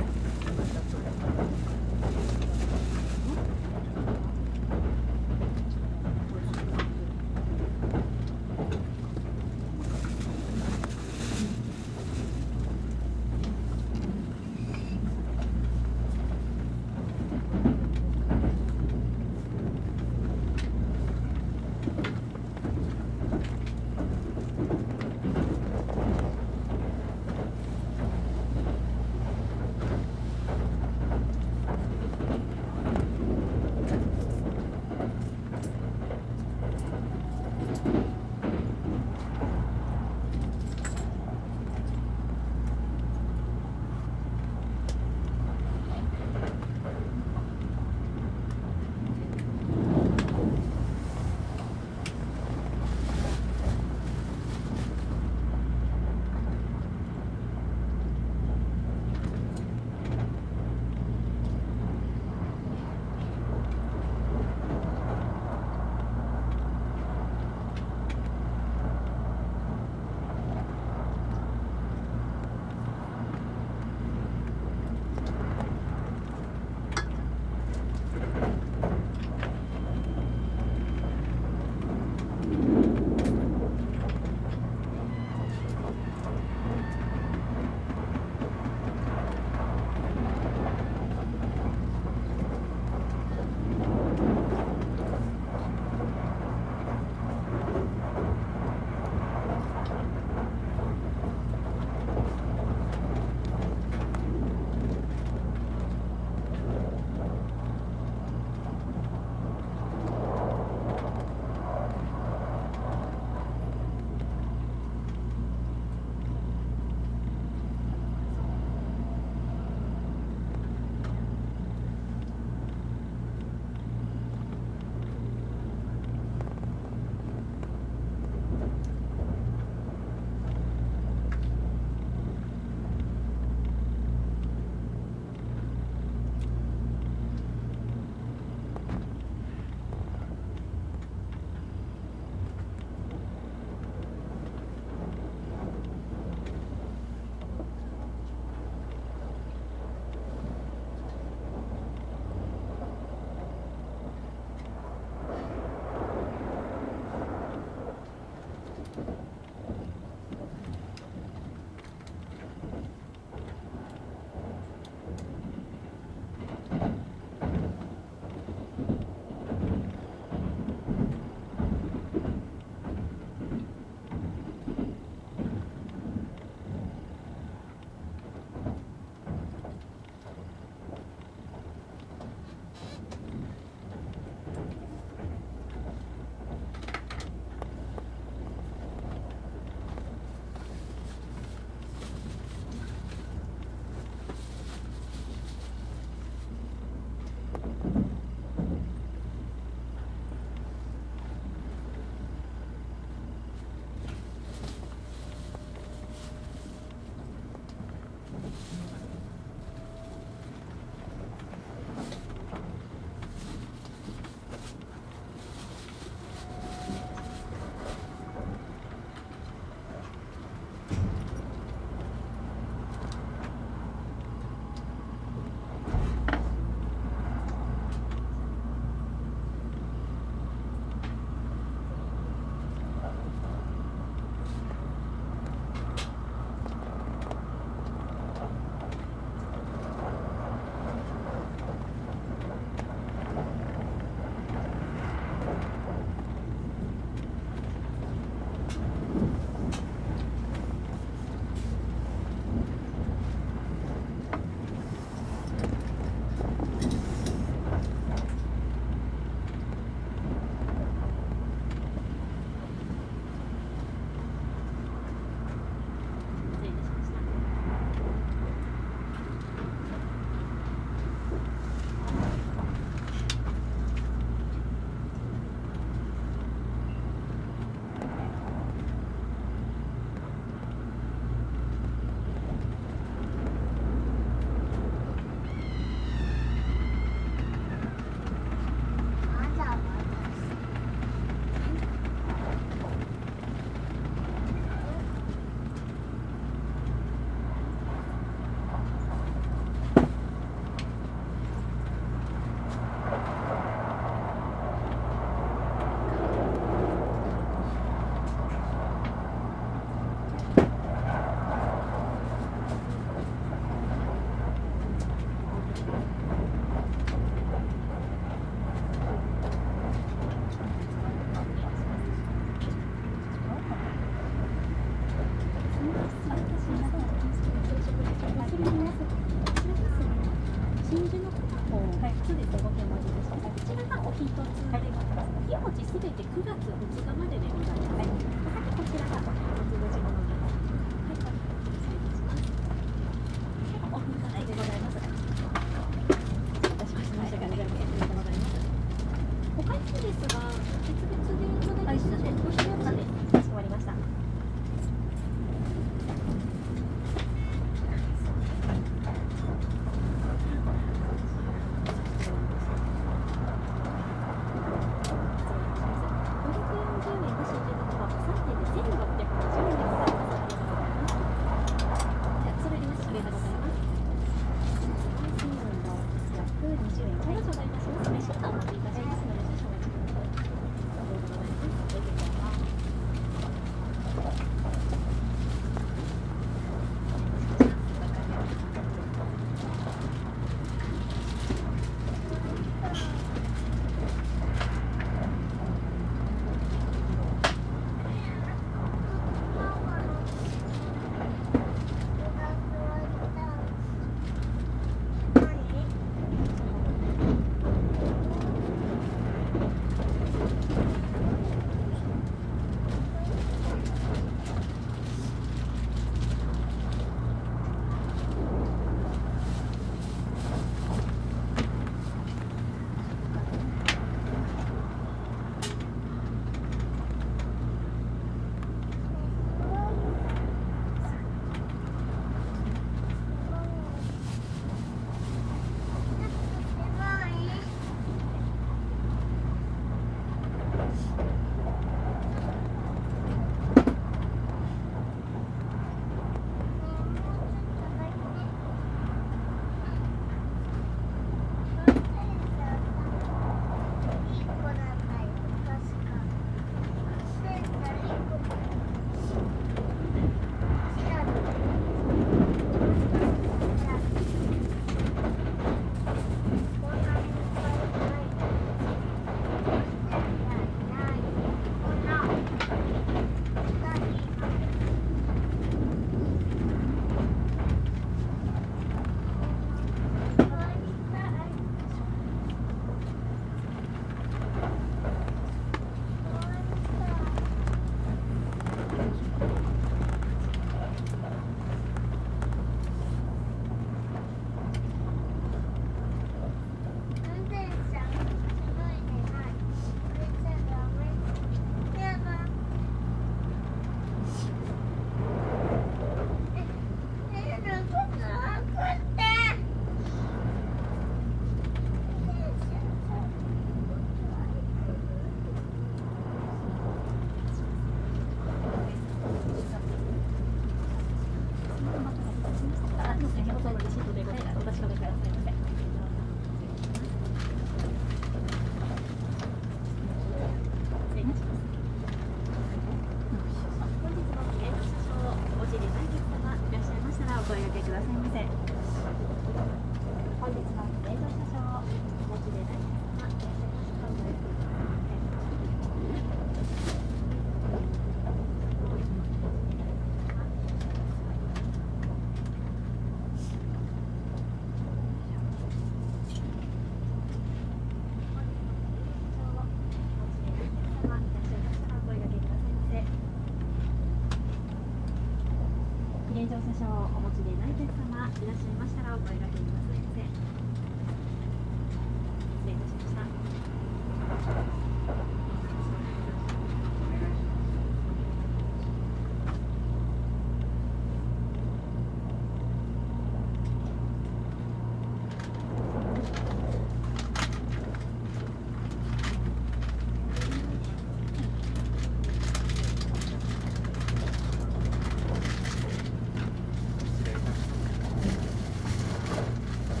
ご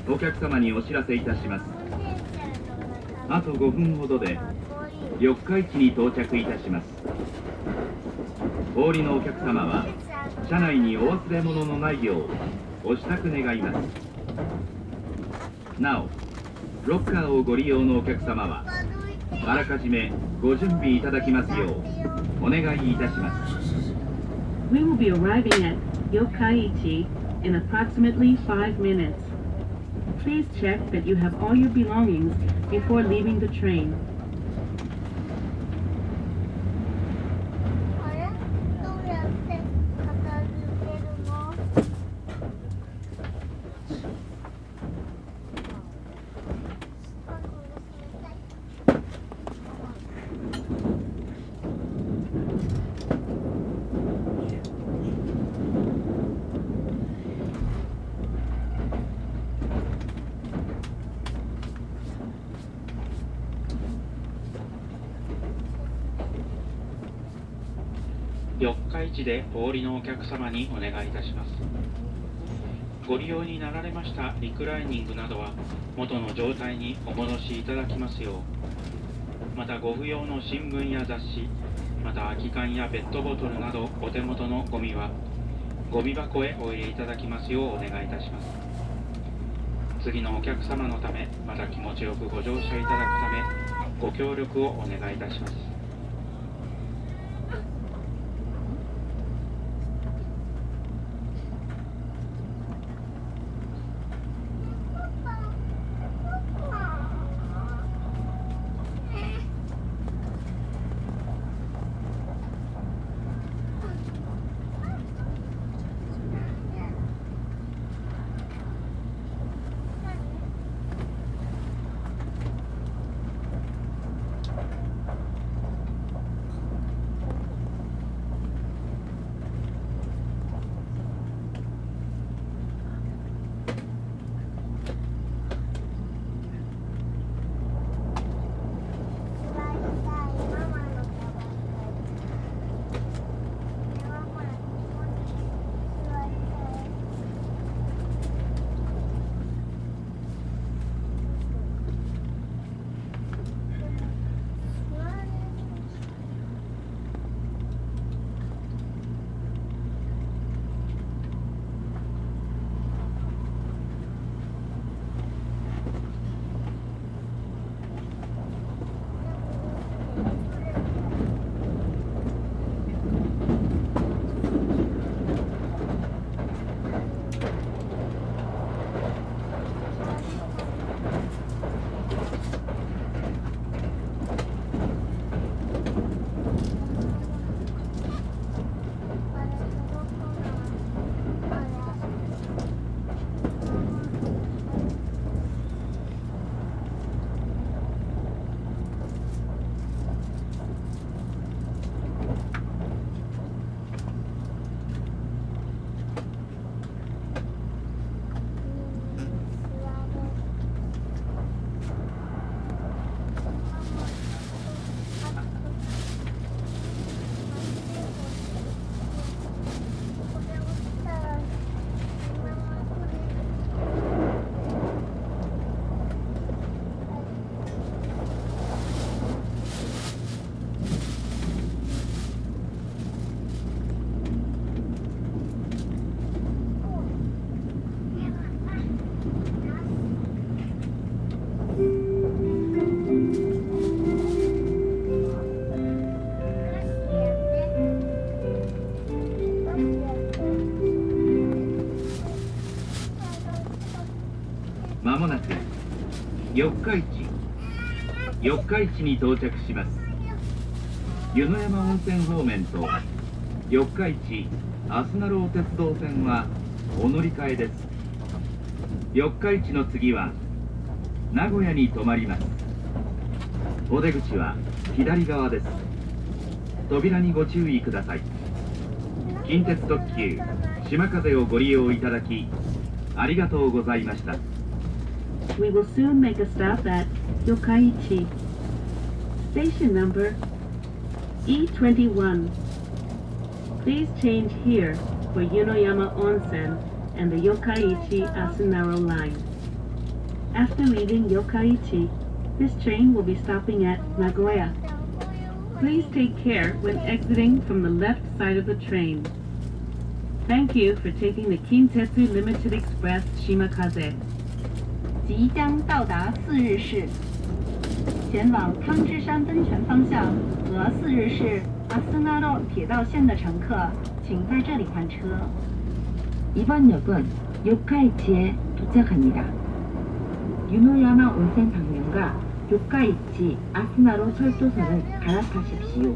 お客様にお知らせいたします。あとごふんほどで四日市に到着いたします。お降りのお客様は車内にお忘れ物のないようお支度願います。なおロッカーをご利用のお客様はあらかじめご準備いただきますようお願いいたします。 We will be arriving at Yokkaichi in approximately five minutes. Please check that you have all your belongings before leaving the train. あれどうやって片付けるの？ 四日市でお降りのお客様にお願いいたします。ご利用になられましたリクライニングなどは元の状態にお戻しいただきますよう、またご不要の新聞や雑誌、また空き缶やペットボトルなどお手元のゴミはゴミ箱へお入れいただきますようお願いいたします。次のお客様のため、また気持ちよくご乗車いただくためご協力をお願いいたします。 まもなく四日市四日市に到着します。湯の山温泉方面と四日市あすなろう鉄道線はお乗り換えです。四日市の次は名古屋に停まります。お出口は左側です。扉にご注意ください。近鉄特急しまかぜをご利用いただきありがとうございました。 We will soon make a stop at Yokkaichi. Station number E twenty-one. Please change here for Yunoyama Onsen and the Yokkaichi Asunaro line. After leaving Yokkaichi, this train will be stopping at Nagoya. Please take care when exiting from the left side of the train. Thank you for taking the Kintetsu Limited Express Shimakaze. 即将到达四日市，前往汤之山温泉方向和四日市阿斯纳路铁道线的乘客，请在这里换车。 이번 역은 요카이치에 도착합니다. 유노야마 온센 방면과 요카이치 아스나로 철도선을 갈아타십시오.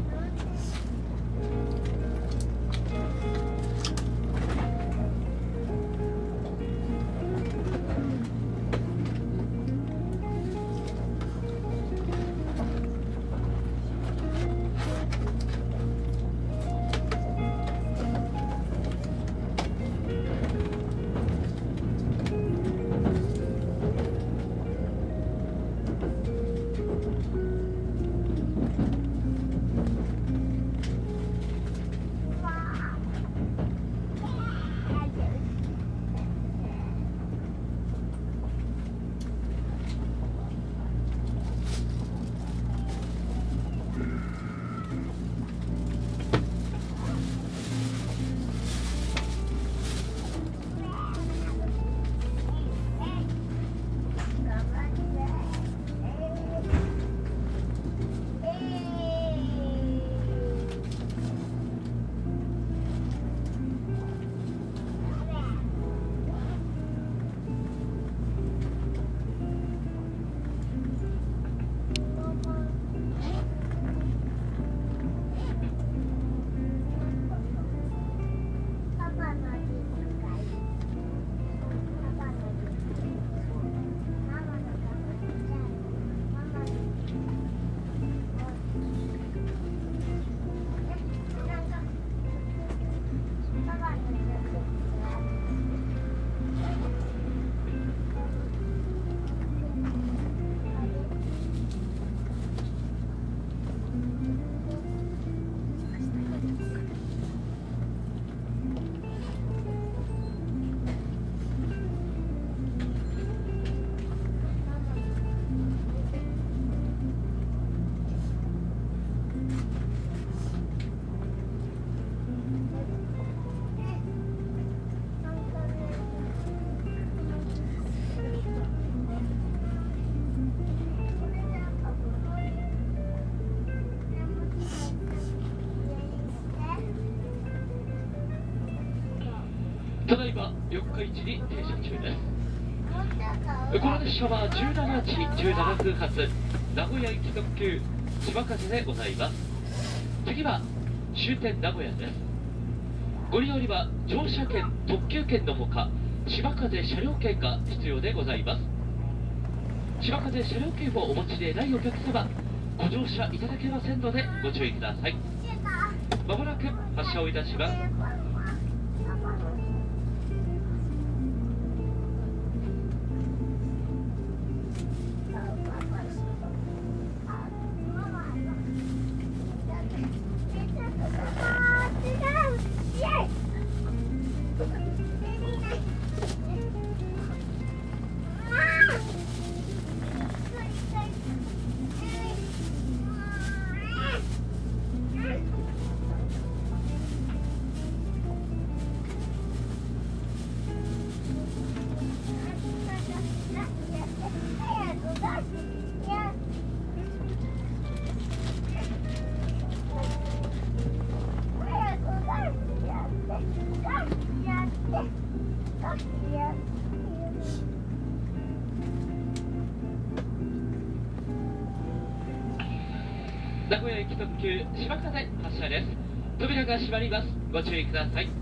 ただいま四日市に停車中です。この列車はじゅうしちじゅうななふん発名古屋行き特急島風でございます。次は終点名古屋です。ご利用には乗車券特急券のほか島風車両券が必要でございます。島風車両券をお持ちでないお客様、ご乗車いただけませんのでご注意ください。まもなく発車をいたします。名古屋行き特急島風発車です。扉が閉まります。ご注意ください。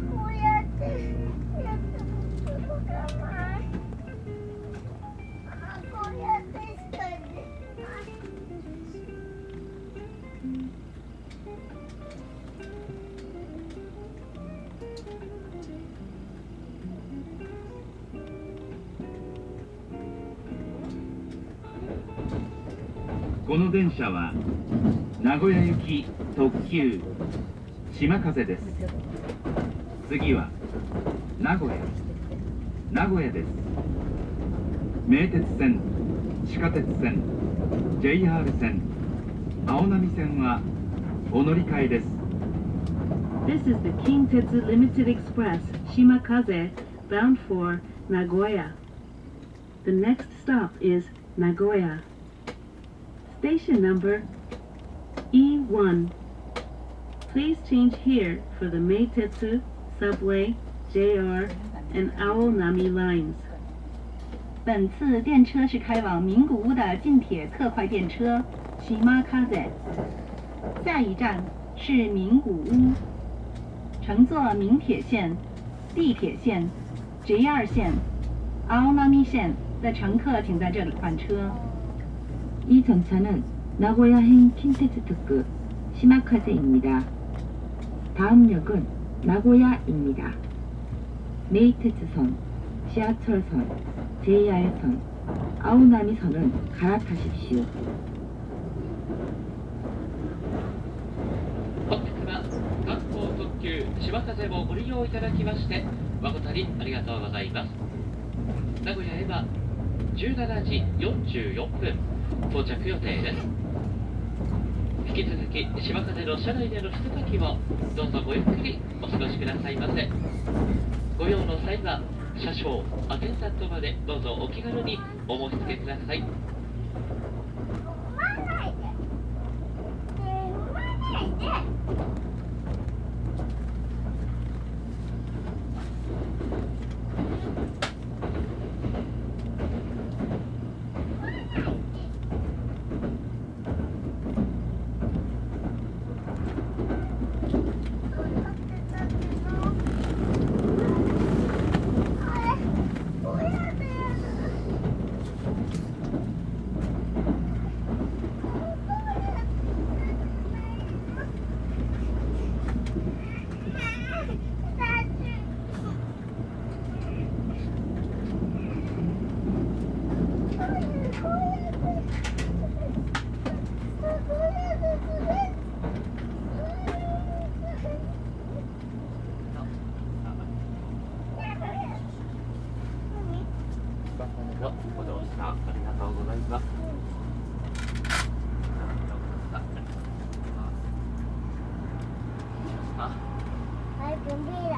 あこの電車は名古屋行き特急島風です。次は名古屋名古屋です。名鉄線、地下鉄線、ジェイアール 線、青波線はお乗り換えです。 This is the Kintetsu Limited Express Shimakaze bound for Nagoya. The next stop is Nagoya. Station number E one. Please change here for the Meitetsu, Subway, J R, and Aonami lines. 本次电车是开往名古屋的近铁特快电车 Shimakaze。下一站是名古屋。乘坐名铁线、地铁线、J R 线、Aonami线的乘客请在这里换车。 이 전차는 나고야행 킨테츠 특급 시마카제입니다. 다음 역은 나고야입니다. 메이테츠선, 지하철선, 제이アール 선, 아오나미선은 갈아타십시오. 本日は観光特急島風をご利用いただきまして誠にありがとうございます。名古屋へはじゅうしちじよんじゅうよんぷん到着予定です。引き続き島風の車内でのひとときをどうぞごゆっくりお過ごしくださいませ。ご用の際は車掌アテンダントまでどうぞお気軽にお申し付けください。ご乗車ありがとうございます。 Ay, mira.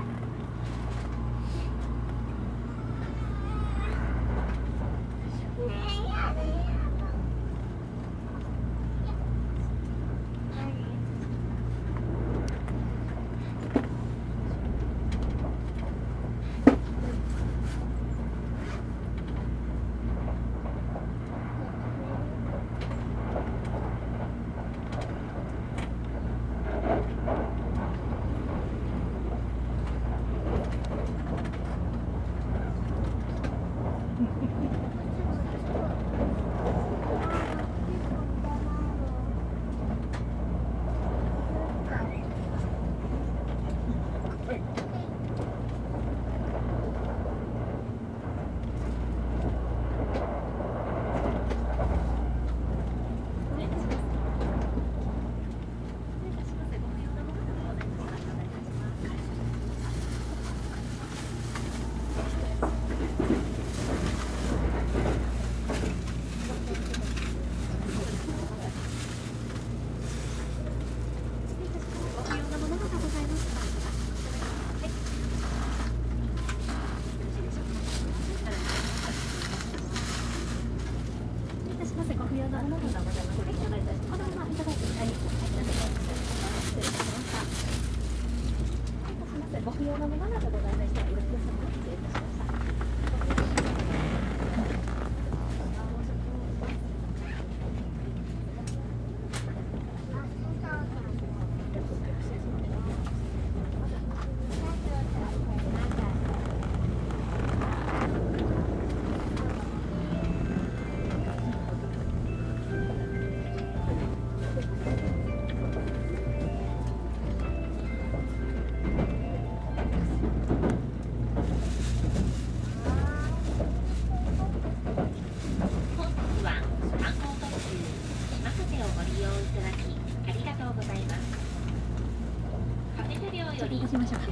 よりお知らせでございます。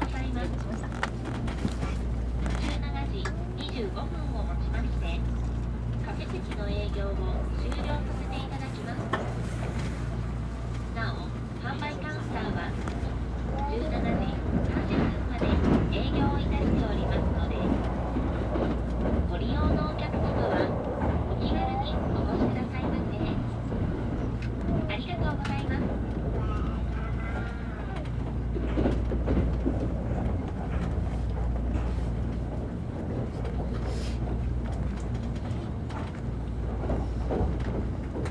じゅうしちじにじゅうごふんをもちましてカフェ席の営業を終了させていただきます。なお販売カウンターはじゅうしちじさんじゅっぷんまで営業いたしておりますので、ご利用のお客様はお気軽にお越しくださいませ。ありがとうございます。 ご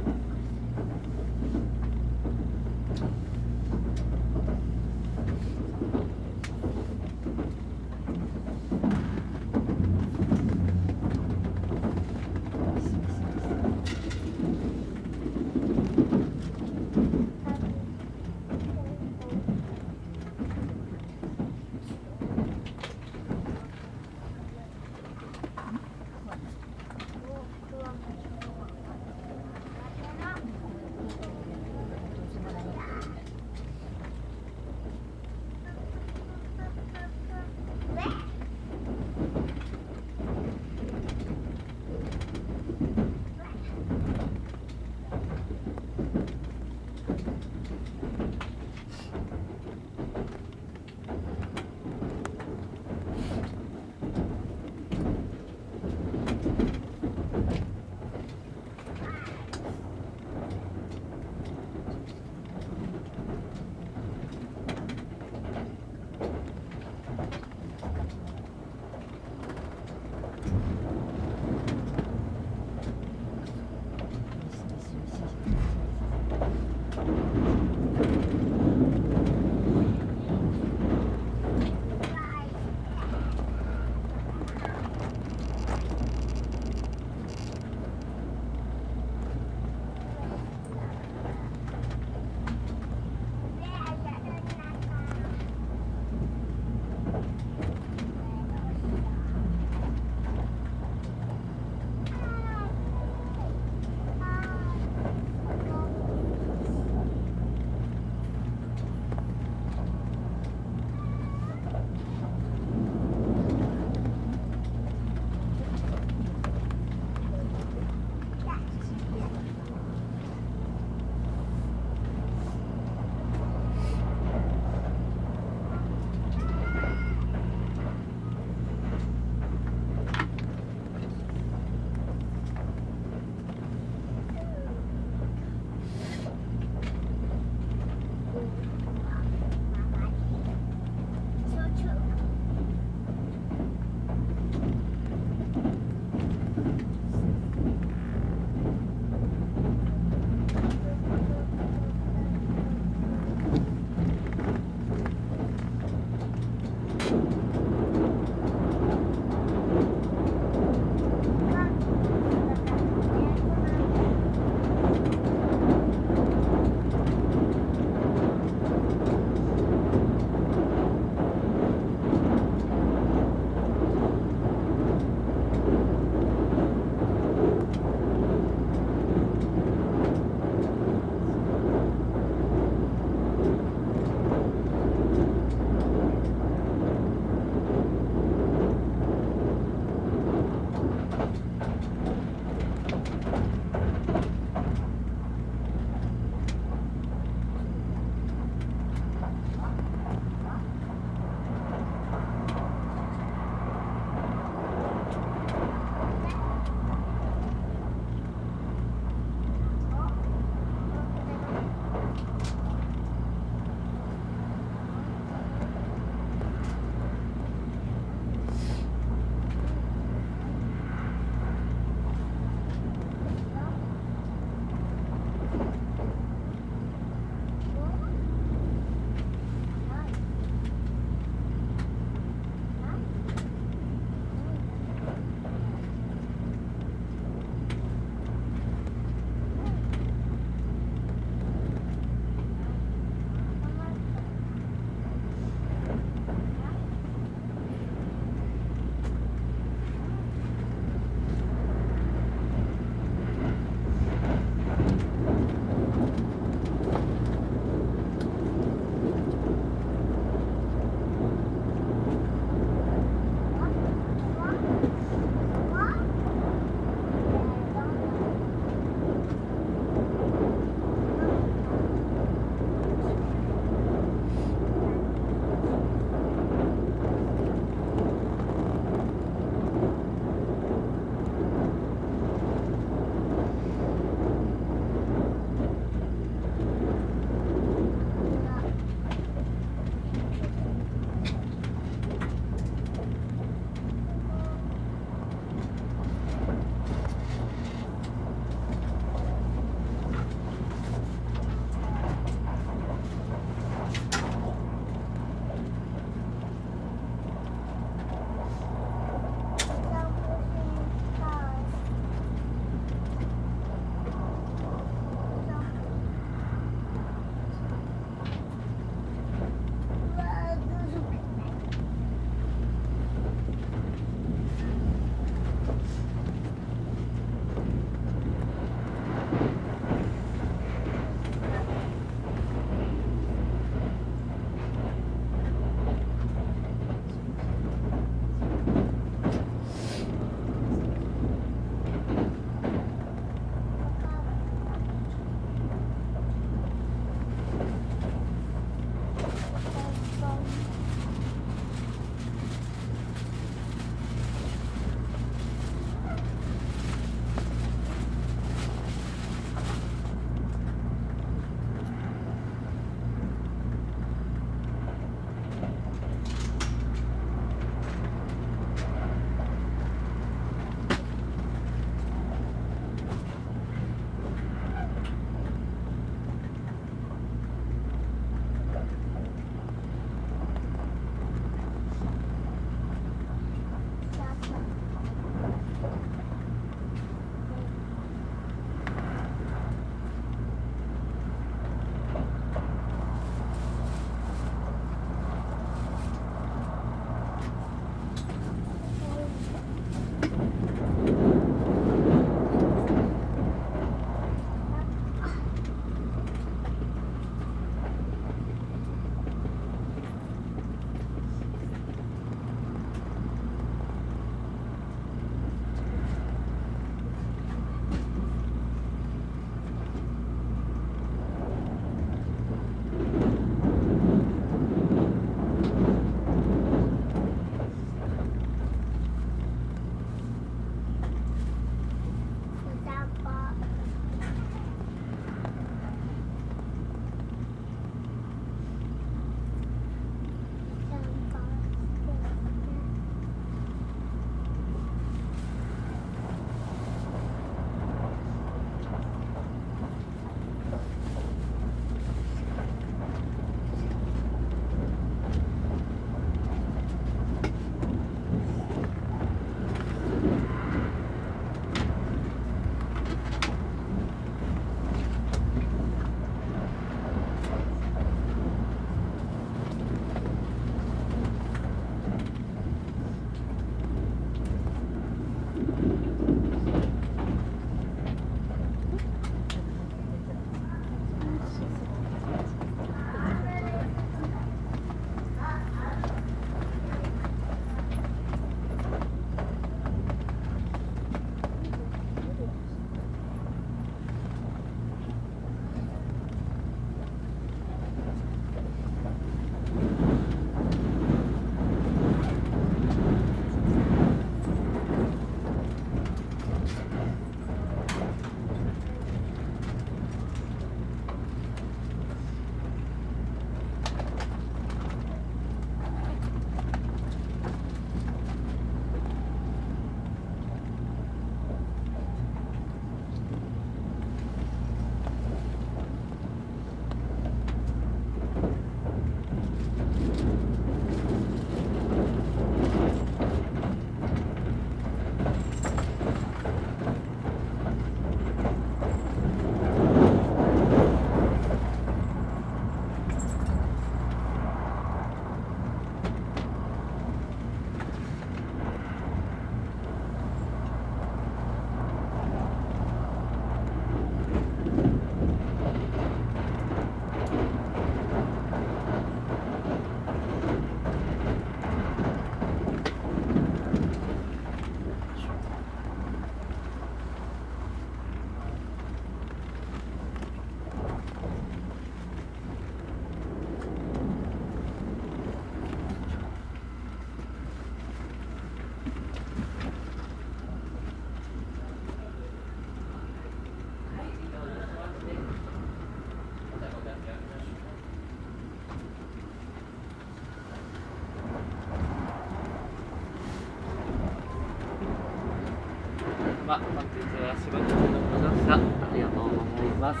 様、本日は島根県のご乗車ありがとうございます。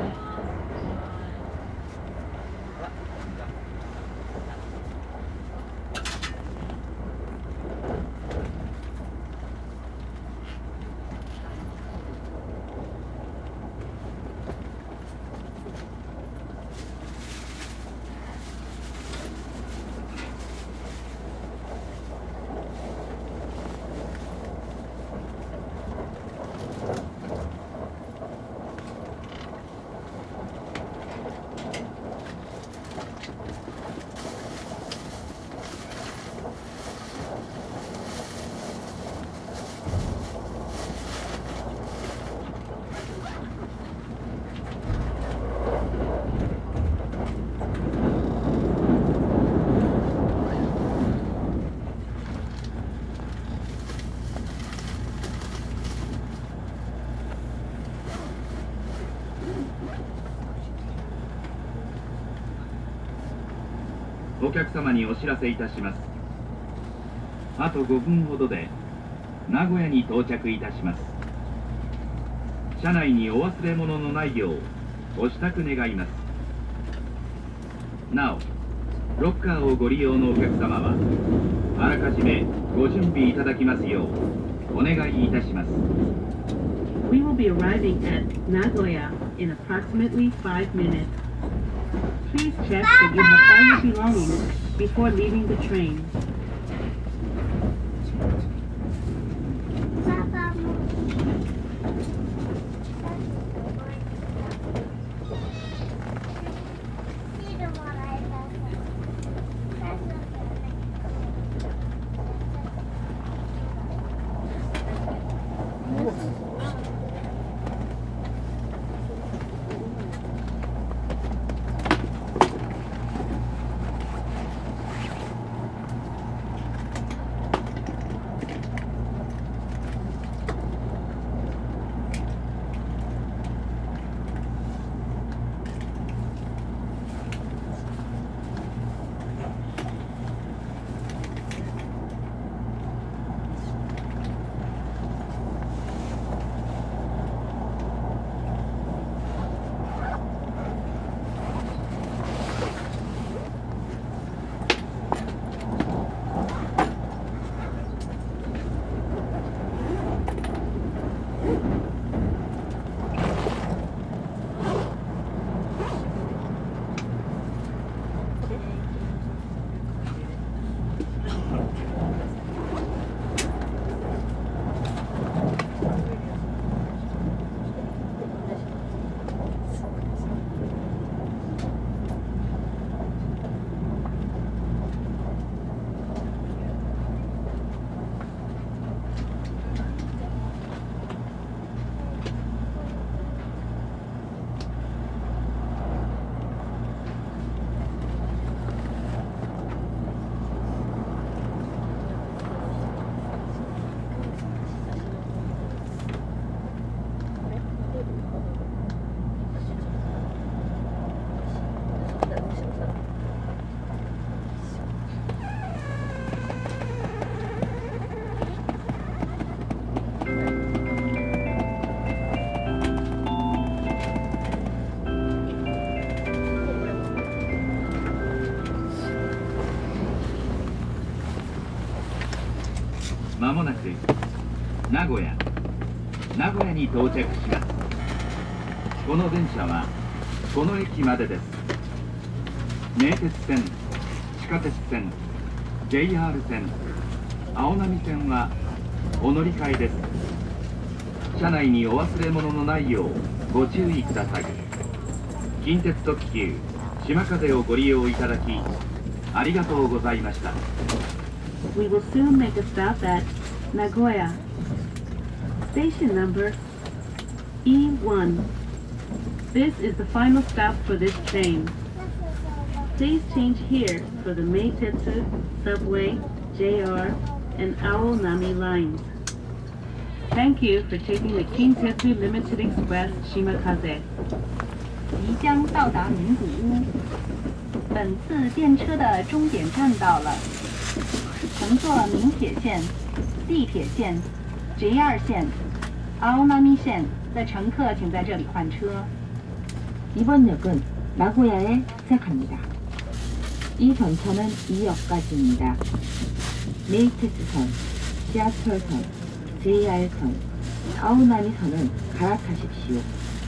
お客様にお知らせいたします。あとごふんほどで名古屋に到着いたします。車内にお忘れ物のないようご支度願います。なお、ロッカーをご利用のお客様はあらかじめご準備いただきますようお願いいたします。 We will be arriving at Nagoya in approximately five minutes. Please check that you have all your belongings before leaving the train. パパもシールもらえた。 まもなく名古屋名古屋に到着します。この電車はこの駅までです。名鉄線、地下鉄線、ジェイアール 線、青波線はお乗り換えです。車内にお忘れ物のないようご注意ください。近鉄特急島風をご利用いただきありがとうございました。 We will soon make a stop at Nagoya. Station number E one. This is the final stop for this train. Please change here for the Meitetsu, Subway, J R, and Aonami lines. Thank you for taking the Kintetsu Limited Express Shimakaze. 即将到达名古屋，本次电车的终点站到了。乘坐名铁线、地铁线、J R 线、 아오나미线 的乘客请在这里换车。 이번 역은 나고야에 도착합니다. 이 전차는 이 역까지입니다. 메이테스선, 지하철선, 제이알선, 아오나미선은 갈아타십시오.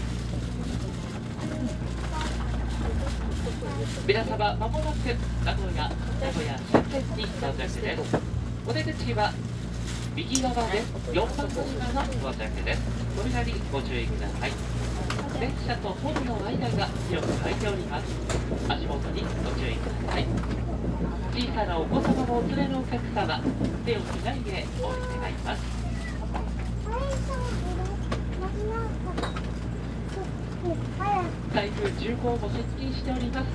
皆様、まもなく名古屋、名古屋新鉄に到着です。お出口は右側です。よんばん乗り場の到着です。扉にご注意ください。電車とホームの間が広く空いております。足元にご注意ください。小さなお子様をお連れのお客様、手をつないでお降り願います。台風じゅうご号も接近しております。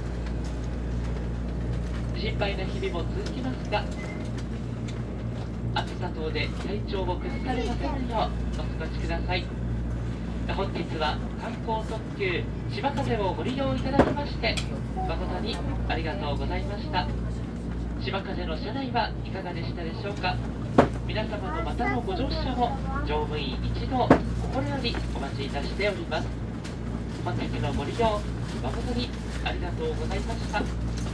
心配な日々も続きますが、暑さ等で体調を崩されませんようお過ごしください。本日は観光特急しまかぜをご利用いただきまして誠にありがとうございました。しまかぜの車内はいかがでしたでしょうか。皆様のまたのご乗車を乗務員一同心よりお待ちいたしております。本日のご利用誠にありがとうございました。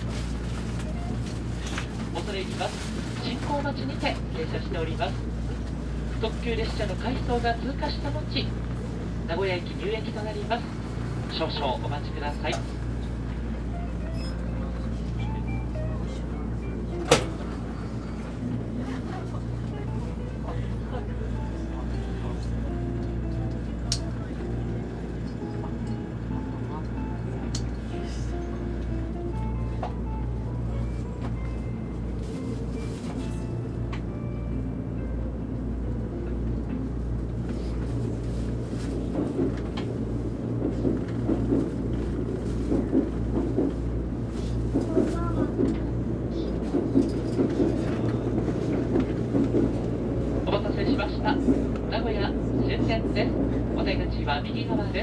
恐れ入ります。進行待ちにて停車しております。特急列車の回送が通過した後、名古屋駅入駅となります。少々お待ちください。お待たせしました。名古屋終点です。お出口は右側です。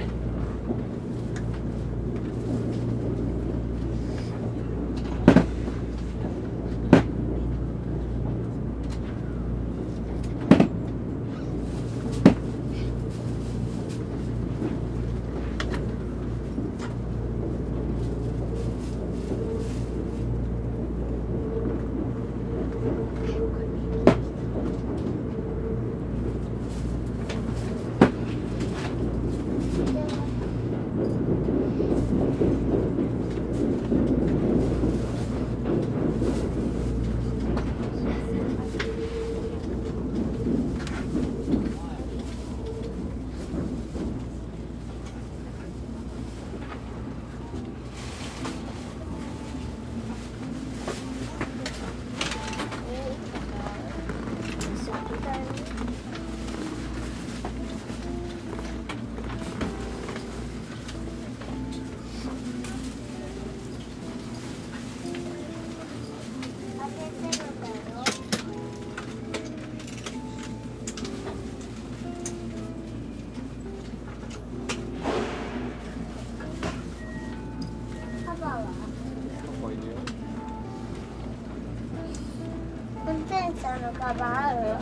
運転者のカバンある？ある。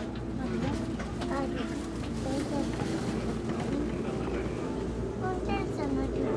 運転者の